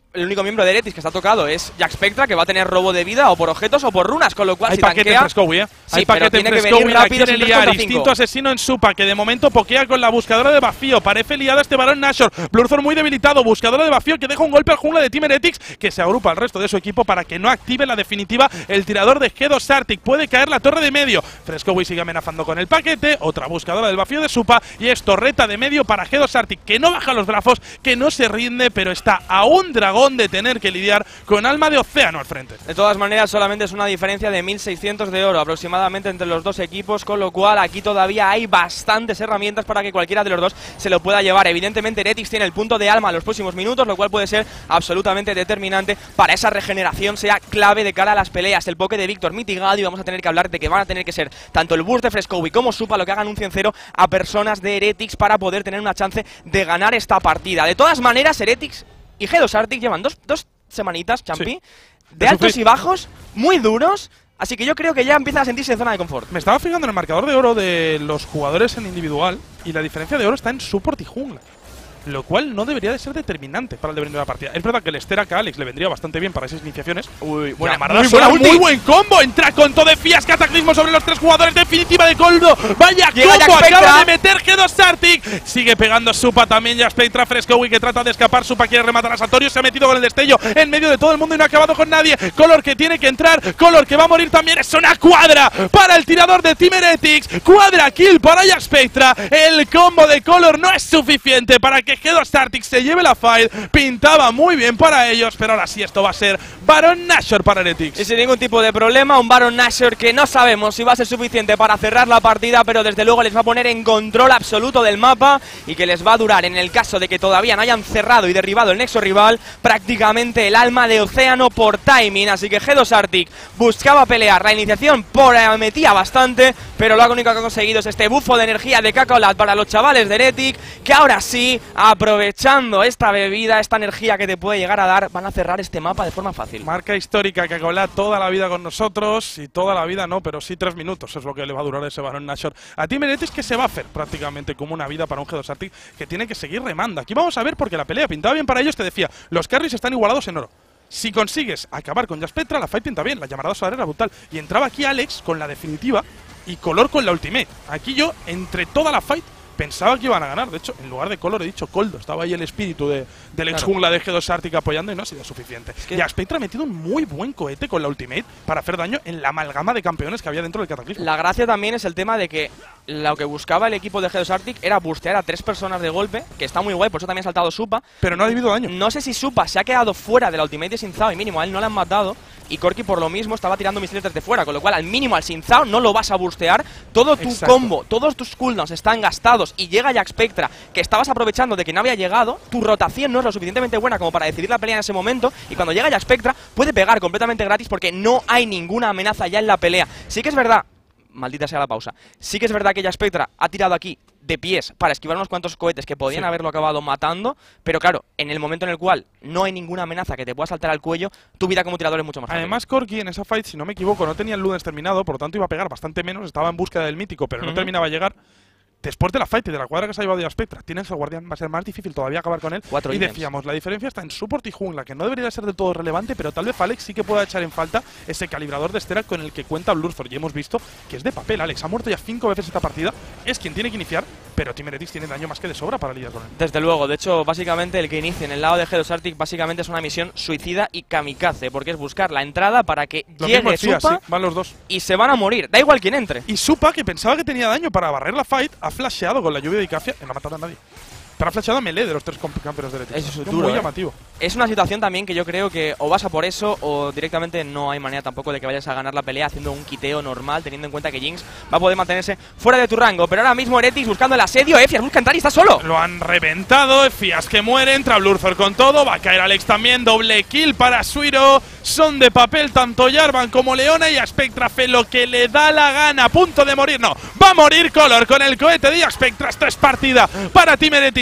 el único miembro de Heretics que está tocado es Jack Spectra, que va a tener robo de vida o por objetos o por runas, con lo cual hay si paquete tanquea... en Frescowi, ¿eh? Sí, hay pero paquete tiene en que Frescowi, venir la rápido, quiere sin liar. tres contra cinco. Instinto asesino en Supa, que de momento pokea con la buscadora de vacío. Parece liada este Baron Nashor. Blurthor muy debilitado, buscadora de vacío que deja un golpe al jungla de Team Heretics, que se agrupa al resto de su equipo para que no active la definitiva el tirador de G dos Arctic. Puede caer la torre de medio. Frescowi sigue amenazando con el paquete, otra buscadora del vacío de Supa, y es torreta de medio para G dos Arctic, que no baja los brazos, que no se rinde, pero está a un dragón de tener que lidiar con alma de océano al frente. De todas maneras, solamente es una diferencia de mil seiscientos de oro aproximadamente entre los dos equipos, con lo cual aquí todavía hay bastantes herramientas para que cualquiera de los dos se lo pueda llevar. Evidentemente Heretics tiene el punto de alma en los próximos minutos, lo cual puede ser absolutamente determinante para esa regeneración, sea clave de cara a las peleas. El poke de Víctor mitigado, y vamos a tener que hablar de que van a tener que ser tanto el burst de Frescowi como Supa lo que hagan un cien cero a personas de Heretics para poder tener una chance de ganar esta partida. De todas maneras, Heretics y G dos Arctic llevan dos, dos semanitas, Champi, Sí. de altos y bajos, muy duros, así que yo creo que ya empiezan a sentirse en zona de confort. Me estaba fijando en el marcador de oro de los jugadores en individual, y la diferencia de oro está en support y jungla, lo cual no debería de ser determinante para el devenir de la partida. Es verdad que el Stera a Alex le vendría bastante bien para esas iniciaciones. Uy, Buena, buena, muy, buena muy buen combo. Entra con todo de Fias, cataclismo sobre los tres jugadores. Definitiva de Coldo. Vaya Llega combo, Jack Spectra. acaba de meter G dos Arctic. Sigue pegando Supa también. Jack Spectra, Frescowi que trata de escapar. Supa quiere rematar a Satorio. Se ha metido con el destello en medio de todo el mundo y no ha acabado con nadie. Color que tiene que entrar. Color que va a morir también. Es una cuadra para el tirador de Team Heretics. Cuadra kill para Jack Spectra. El combo de Color no es suficiente para que G dos Arctic se lleve la fight. Pintaba muy bien para ellos, pero ahora sí esto va a ser Baron Nashor para Heretics. Y sin ningún tipo de problema, un Baron Nashor que no sabemos si va a ser suficiente para cerrar la partida, pero desde luego les va a poner en control absoluto del mapa y que les va a durar, en el caso de que todavía no hayan cerrado y derribado el nexo rival, prácticamente el alma de océano por timing. Así que G dos Arctic buscaba pelear, la iniciación prometía bastante, pero lo único que ha conseguido es este bufo de energía de Kakolat para los chavales de Heretic, que ahora sí, aprovechando esta bebida, esta energía que te puede llegar a dar, van a cerrar este mapa de forma fácil. Marca histórica que Kakolat toda la vida con nosotros, y toda la vida no, pero sí tres minutos es lo que le va a durar ese Baron Nashor a Team Heretics, que se va a hacer prácticamente como una vida para un G dos Arctic que tiene que seguir remando. Aquí vamos a ver, porque la pelea pintaba bien para ellos, te decía, los carries están igualados en oro. Si consigues acabar con Jack Spectra, la fight pinta bien, la llamarada Solar era brutal. Y entraba aquí Alex con la definitiva y Color con la ultimate. Aquí yo, entre toda la fight, pensaba que iban a ganar. De hecho, en lugar de Color he dicho Coldo. Estaba ahí el espíritu de, del ex jungla de G dos Arctic apoyando y no ha sido suficiente. Es que Jack Spectra ha metido un muy buen cohete con la ultimate para hacer daño en la amalgama de campeones que había dentro del cataclismo. La gracia también es el tema de que lo que buscaba el equipo de G dos Arctic era bustear a tres personas de golpe, que está muy guay, por eso también ha saltado Supa. Pero no ha debido daño. No sé si Supa se ha quedado fuera de la ultimate de Sinzao y mínimo a él no le han matado. Y Corki por lo mismo estaba tirando misiles desde fuera, con lo cual al mínimo al Sinzao no lo vas a bustear. Todo tu Exacto. combo, todos tus cooldowns están gastados y llega Jack Spectra, que estabas aprovechando de que no había llegado. Tu rotación no es lo suficientemente buena como para decidir la pelea en ese momento. Y cuando llega Jack Spectra puede pegar completamente gratis porque no hay ninguna amenaza ya en la pelea. Sí que es verdad, maldita sea la pausa, sí que es verdad que Jack Spectra ha tirado aquí de pies para esquivar unos cuantos cohetes que podían Sí. haberlo acabado matando, pero claro, en el momento en el cual no hay ninguna amenaza que te pueda saltar al cuello, tu vida como tirador es mucho más fácil. Además, Corki en esa fight, si no me equivoco, no tenía el Ludens terminado, por lo tanto iba a pegar bastante menos, estaba en búsqueda del mítico, pero no Ujú. terminaba de llegar. Después de la fight y de la cuadra que se ha llevado de Spectra, tienes el guardián, va a ser más difícil todavía acabar con él. Cuatro y ítems. decíamos, la diferencia está en support y jungla, que no debería ser del todo relevante, pero tal vez Alex sí que pueda echar en falta ese calibrador de Stera con el que cuenta Blurthor. Y hemos visto que es de papel. Alex ha muerto ya cinco veces esta partida, es quien tiene que iniciar, pero Team Heretics tiene daño más que de sobra para lidiar con él. Desde luego, de hecho, básicamente el que inicie en el lado de G dos Arctic básicamente es una misión suicida y kamikaze, porque es buscar la entrada para que Lo mismo llegue decía, Supa sí, van los dos. y se van a morir. Da igual quién entre. Y Supa, que pensaba que tenía daño para barrer la fight, ha flasheado con la lluvia de Icafia y no ha matado a nadie. Pero ha flasheado a melee de los tres comp- campeones de Heretics. Eso es Es duro, muy ¿eh? llamativo. Es una situación también que yo creo que o vas a por eso o directamente no hay manera tampoco de que vayas a ganar la pelea haciendo un quiteo normal, teniendo en cuenta que Jinx va a poder mantenerse fuera de tu rango. Pero ahora mismo Heretics buscando el asedio, Efias busca entrar y está solo. Lo han reventado, Fias que muere, entra Blurthor con todo, va a caer Alex también, doble kill para Suiro. Son de papel tanto Jarvan como Leona, y a Spectra hace lo que le da la gana, a punto de morir, no, va a morir Color con el cohete de Spectra. Esto es partida para Team Heretics.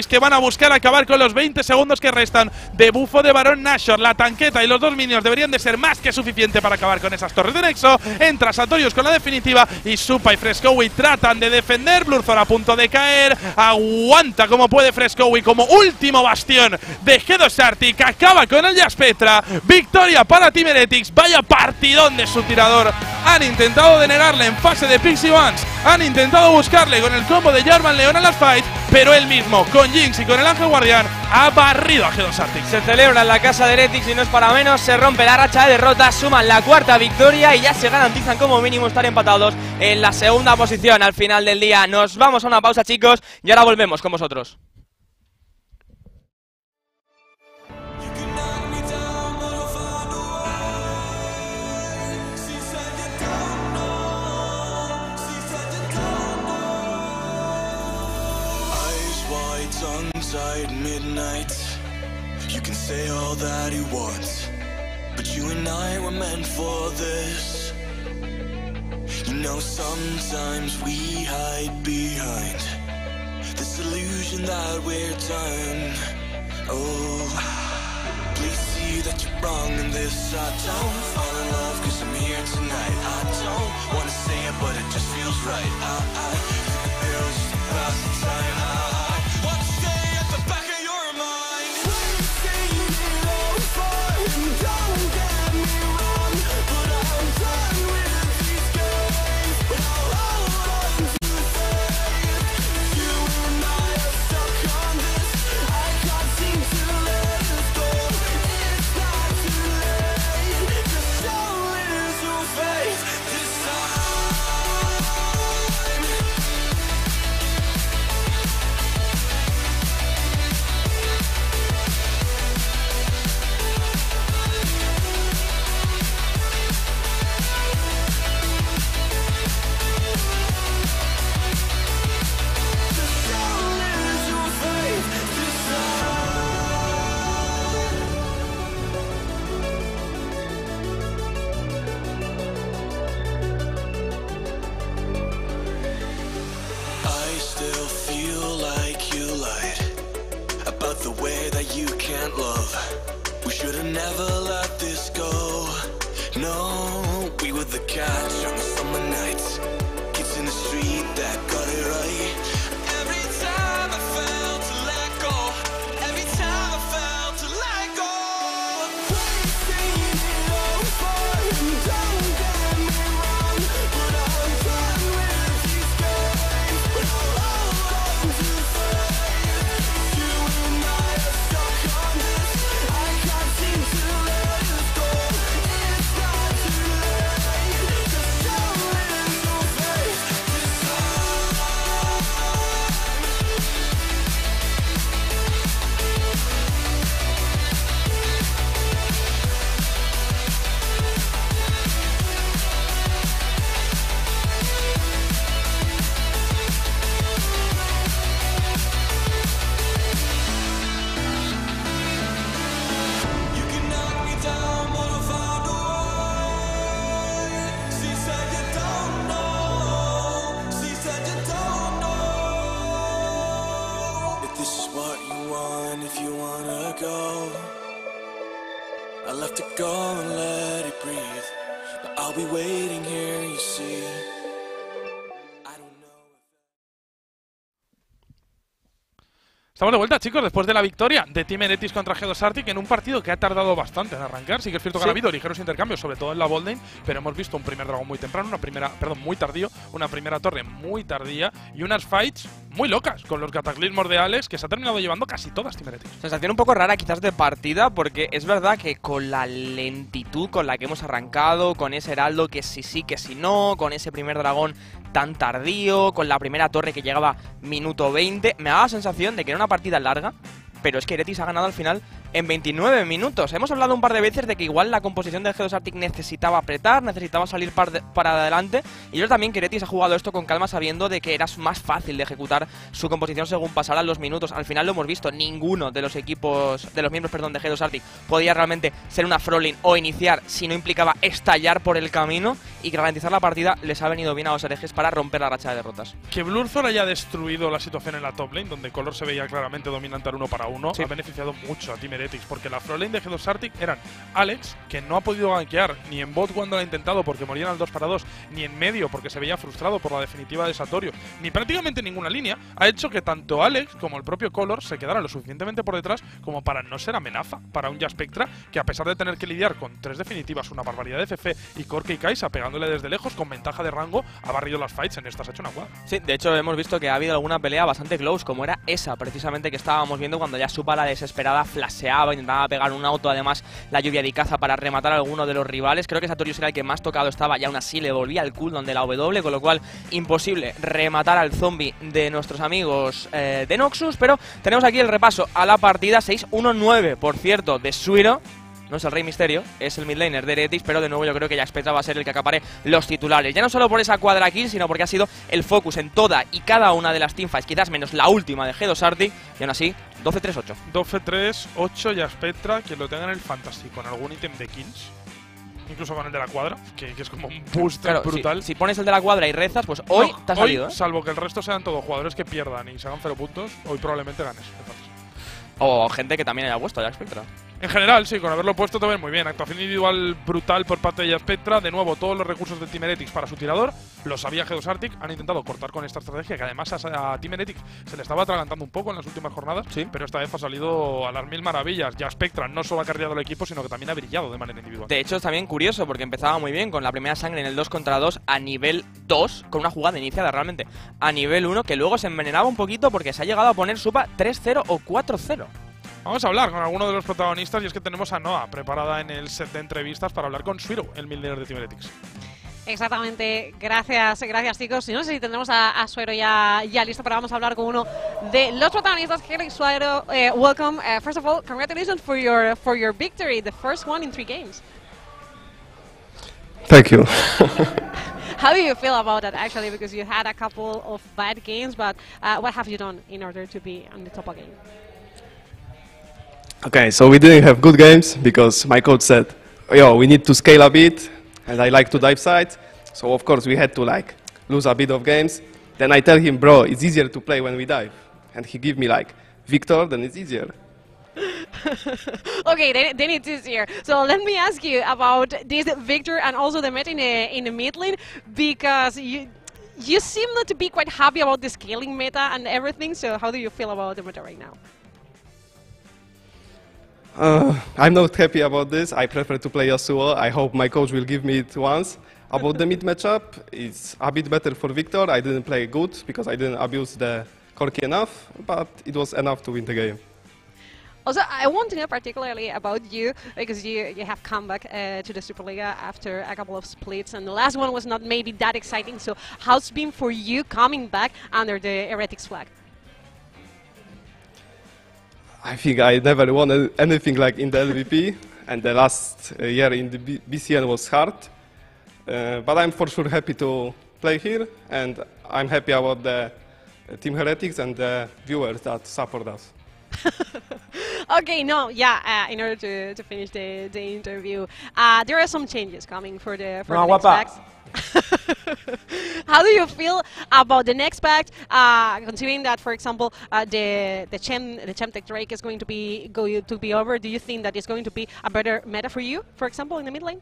Heretics, que van a buscar acabar con los veinte segundos que restan de bufo de Baron Nashor. La tanqueta y los dos minions deberían de ser más que suficiente para acabar con esas torres de Nexo. Entra Sartorius con la definitiva y Supa y Frescowi tratan de defender. Blurzor a punto de caer, aguanta como puede Frescowi como último bastión de G dos Arctic, acaba con el Jaspetra. Victoria para Team Heretics, vaya partidón de su tirador. Han intentado denegarle en fase de Pixie Ones, han intentado buscarle con el combo de Jarvan León a las fights, pero él mismo, con Jinx y con el Ángel Guardián, ha barrido a G dos Arctic. Se celebra en la casa de Heretics y no es para menos, se rompe la racha de derrotas, suman la cuarta victoria y ya se garantizan como mínimo estar empatados en la segunda posición al final del día. Nos vamos a una pausa, chicos, y ahora volvemos con vosotros. Inside midnight, you can say all that you want, but you and I were meant for this. You know, sometimes we hide behind this illusion that we're done. Oh, please see that you're wrong in this. I don't fall in love cause I'm here tonight. I don't wanna say it but it just feels right. I, I think the pills just to pass the time. I, Estamos de vuelta, chicos, después de la victoria de Team Heretics contra G dos Arctic en un partido que ha tardado bastante en arrancar. Sí que es cierto que sí. Ha habido ligeros intercambios, sobre todo en la botlane, pero hemos visto un primer dragón muy temprano, una primera, perdón, muy tardío, una primera torre muy tardía y unas fights muy locas con los cataclismos de Alex que se ha terminado llevando casi todas Team Heretics. Sensación un poco rara quizás de partida, porque es verdad que con la lentitud con la que hemos arrancado, con ese heraldo que sí sí, que sí no, con ese primer dragón tan tardío, con la primera torre que llegaba minuto veinte, me daba la sensación de que era una partida larga, pero es que Heretics ha ganado al final en veintinueve minutos. Hemos hablado un par de veces de que igual la composición del G dos Arctic necesitaba apretar, necesitaba salir para adelante, y yo también que Heretics ha jugado esto con calma sabiendo de que era más fácil de ejecutar su composición según pasaran los minutos. Al final lo hemos visto, ninguno de los equipos, de los miembros, perdón, de G dos Arctic podía realmente ser una Frolin o iniciar si no implicaba estallar por el camino, y que garantizar la partida les ha venido bien a los herejes para romper la racha de derrotas. Que Blurthor haya destruido la situación en la top lane, donde Color se veía claramente dominante al uno para uno, sí, ha beneficiado mucho a Team Heretics, porque la Frolin de G dos Arctic eran Alex, que no ha podido gankear ni en bot cuando lo ha intentado porque morían al dos para dos, ni en medio porque se veía frustrado por la definitiva de Satorio, ni prácticamente ninguna línea, ha hecho que tanto Alex como el propio Color se quedaran lo suficientemente por detrás como para no ser amenaza para un Jaspectra, que a pesar de tener que lidiar con tres definitivas, una barbaridad de F F y Corki y Kaisa pegándole desde lejos con ventaja de rango, ha barrido las fights. En estas ha hecho una cuadra. Sí, de hecho hemos visto que ha habido alguna pelea bastante close, como era esa precisamente que estábamos viendo cuando ya Supa, la desesperada, flasheaba, intentaba pegar un auto, además la lluvia de caza para rematar a alguno de los rivales. Creo que Satorius era el que más tocado estaba y aún así le volvía el cooldown de la W, con lo cual imposible rematar al zombie de nuestros amigos eh, de Noxus. Pero tenemos aquí el repaso a la partida. Seis uno nueve, por cierto, de Suiro. No es el Rey Misterio, es el midlaner de Heretics, pero de nuevo yo creo que Jaspectra va a ser el que acapare los titulares. Ya no solo por esa cuadra kill, sino porque ha sido el focus en toda y cada una de las teamfights, quizás menos la última de G dos Arctic, y aún así, doce tres ocho. doce tres ocho Jaspectra, quien lo tenga en el Fantasy, con algún ítem de kills. Incluso con el de la cuadra, que, que es como un booster claro, brutal. Si, si pones el de la cuadra y rezas, pues hoy no, te ha salido, hoy, ¿eh? Salvo que el resto sean todos jugadores que pierdan y se hagan cero puntos, hoy probablemente ganes. O gente que también haya puesto a Jaspectra. En general, sí, con haberlo puesto te ven muy bien. Actuación individual brutal por parte de Jaspectra. De nuevo, todos los recursos de Team Heretics para su tirador. Lo sabía G dos Arctic. Han intentado cortar con esta estrategia, que además a, a Team Heretics se le estaba atragantando un poco en las últimas jornadas. Sí. Pero esta vez ha salido a las mil maravillas. Jaspectra no solo ha cargado el equipo, sino que también ha brillado de manera individual. De hecho, es también curioso, porque empezaba muy bien con la primera sangre en el dos contra dos a nivel dos, con una jugada iniciada realmente a nivel uno, que luego se envenenaba un poquito porque se ha llegado a poner Supa tres cero o cuatro cero. Vamos a hablar con alguno de los protagonistas, y es que tenemos a Noah preparada en el set de entrevistas para hablar con Suiro, el midlaner de Team Heretics. Exactamente, gracias, gracias chicos. Y no sé si tendremos a, a Suero ya, ya listo, pero vamos a hablar con uno de los protagonistas. Helix Suero, uh, welcome. Uh, first of all, congratulations for your for your victory, the first one in three games. Thank you. How do you feel about that actually? Because you had a couple of bad games, but uh, what have you done in order to be on the top again? Okay, so we didn't have good games because my coach said, yo, we need to scale a bit, and I like to dive sides. So of course we had to like lose a bit of games. Then I tell him, bro, it's easier to play when we dive. And he give me like, Victor, then it's easier. Okay, then, then it's easier. So let me ask you about this Victor and also the meta in the, in the mid lane, because you you seem not to be quite happy about the scaling meta and everything. So how do you feel about the meta right now? Uh, I'm not happy about this. I prefer to play Yasuo. I hope my coach will give me it once. About the mid matchup, it's a bit better for Victor. I didn't play good because I didn't abuse the Corki enough, but it was enough to win the game. Also, I want to know particularly about you, because you, you have come back uh, to the Superliga after a couple of splits, and the last one was not maybe that exciting. So how's it been for you coming back under the Heretics flag? I think I never won anything like in the L V P, and the last uh, year in the B BCN was hard. Uh, but I'm for sure happy to play here, and I'm happy about the uh, Team Heretics and the viewers that support us. Okay, no, yeah, uh, in order to, to finish the, the interview, uh, there are some changes coming for the, for no, the next packs. How do you feel about the next pack, uh, considering that, for example, uh, the the Chem the Chemtech Drake is going to be going to be over? Do you think that it's going to be a better meta for you, for example, in the mid lane?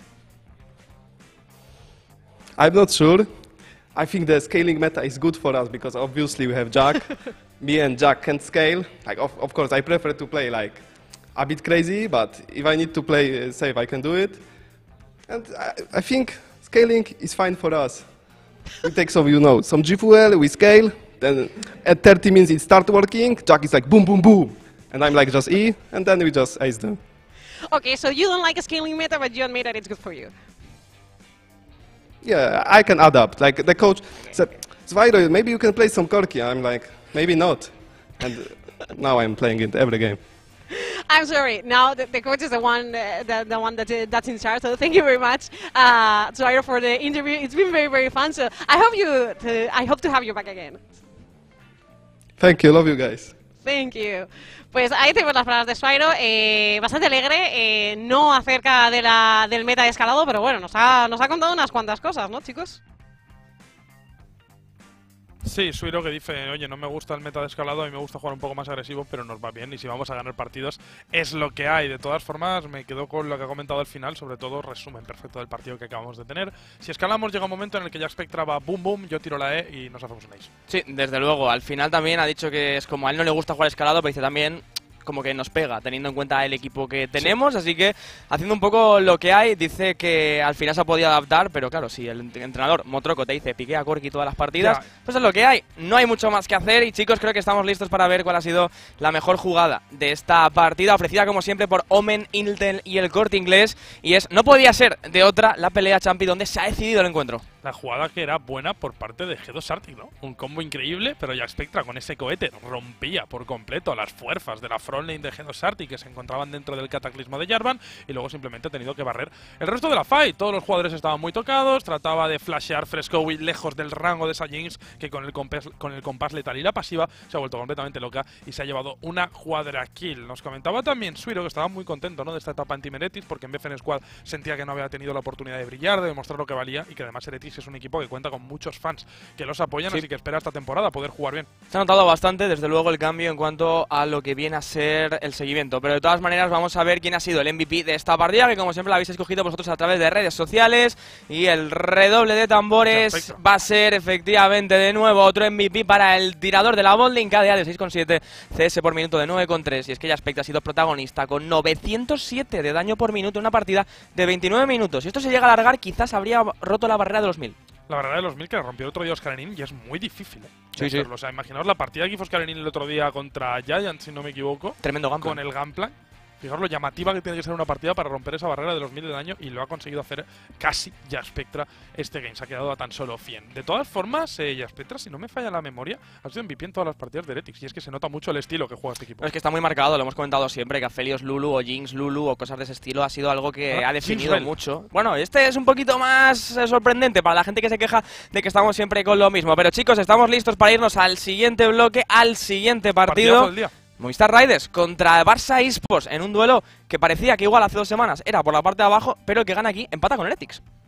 I'm not sure. I think the scaling meta is good for us because obviously we have Jack. Me and Jack can scale. Like, of, of course, I prefer to play like a bit crazy, but if I need to play uh, safe, I can do it. And I, I think scaling is fine for us. We take some, you know, some G fuel, we scale, then at thirty minutes it starts working, Jack is like boom, boom, boom, and I'm like just E, and then we just ace them. Okay, so you don't like a scaling meta, but you admit that it's good for you. Yeah, I can adapt. Like the coach said, Zvairo, maybe you can play some Corki. I'm like, maybe not. And now I'm playing it every game. I'm sorry. Now the, the coach is the one, uh, the, the one that uh, that's in charge. So thank you very much, uh, Zairo, for the interview. It's been very, very fun. So I hope you, to, I hope to have you back again. Thank you, love you guys. Thank you. Pues ahí tenemos las palabras de Zairo, eh, bastante alegre, eh, no acerca de la, del meta de escalado, pero bueno, nos ha, nos ha contado unas cuantas cosas, ¿no, chicos? Sí, Suiro que dice, oye, no me gusta el meta de escalado, a mí me gusta jugar un poco más agresivo, pero nos va bien y si vamos a ganar partidos es lo que hay. De todas formas, me quedo con lo que ha comentado al final, sobre todo resumen perfecto del partido que acabamos de tener. Si escalamos llega un momento en el que Jack Spectra va boom boom, yo tiro la E y nos hacemos un ace. Sí, desde luego, al final también ha dicho que es como a él no le gusta jugar escalado, pero dice también como que nos pega, teniendo en cuenta el equipo que tenemos, sí. Así que haciendo un poco lo que hay, dice que al final se ha podido adaptar, pero claro, si el entrenador Motroco te dice piquea a Corki todas las partidas, ya. Pues es lo que hay, no hay mucho más que hacer y chicos, creo que estamos listos para ver cuál ha sido la mejor jugada de esta partida, ofrecida como siempre por Omen, Intel y el Corte Inglés, y es, no podía ser de otra, la pelea Champi donde se ha decidido el encuentro. La jugada que era buena por parte de G dos Arctic, ¿no? Un combo increíble, pero Jack Spectra con ese cohete rompía por completo las fuerzas de la frontlane de G dos Arctic que se encontraban dentro del cataclismo de Jarvan y luego simplemente ha tenido que barrer el resto de la fight. Todos los jugadores estaban muy tocados, trataba de flashear Frescowy lejos del rango de esa Jinx que con el compás, con el compás letal y la pasiva se ha vuelto completamente loca y se ha llevado una cuadra kill. Nos comentaba también Suiro que estaba muy contento, ¿no?, de esta etapa anti-Meretis porque en B F N Squad sentía que no había tenido la oportunidad de brillar, de demostrar lo que valía y que además Meretis es un equipo que cuenta con muchos fans que los apoyan, sí. Así que espera esta temporada poder jugar bien. Se ha notado bastante, desde luego, el cambio en cuanto a lo que viene a ser el seguimiento, pero de todas maneras vamos a ver quién ha sido el M V P de esta partida, que como siempre la habéis escogido vosotros a través de redes sociales, y el redoble de tambores va a ser efectivamente de nuevo otro M V P para el tirador de la botlane, K D A de seis coma siete, C S por minuto de nueve coma tres, y es que Jack Spectra ha sido protagonista con novecientos siete de daño por minuto en una partida de veintinueve minutos. Si esto se llega a alargar, quizás habría roto la barrera de los mil. La barrera de los mil que la rompió el otro día Oscar Enin y es muy difícil, ¿eh? Sí, sí. O sea, imaginaos la partida que hizo Oscar Enin el otro día contra Giant, si no me equivoco. Tremendo gameplay. Con el gameplay. Fijaos lo llamativa que tiene que ser una partida para romper esa barrera de los mil de daño y lo ha conseguido hacer casi Jack Spectra este game. Se ha quedado a tan solo cien. De todas formas, eh, Jack Spectra, si no me falla la memoria, ha sido M V P en todas las partidas de Heretics y es que se nota mucho el estilo que juega este equipo. No, es que está muy marcado, lo hemos comentado siempre, que Aphelios Lulu o Jinx Lulu o cosas de ese estilo ha sido algo que ah, ha definido mucho. Bueno, este es un poquito más eh, sorprendente para la gente que se queja de que estamos siempre con lo mismo. Pero chicos, estamos listos para irnos al siguiente bloque, al siguiente partido. Del día. Movistar Riders contra Barça Esports en un duelo que parecía que igual hace dos semanas era por la parte de abajo, pero el que gana aquí empata con Heretics.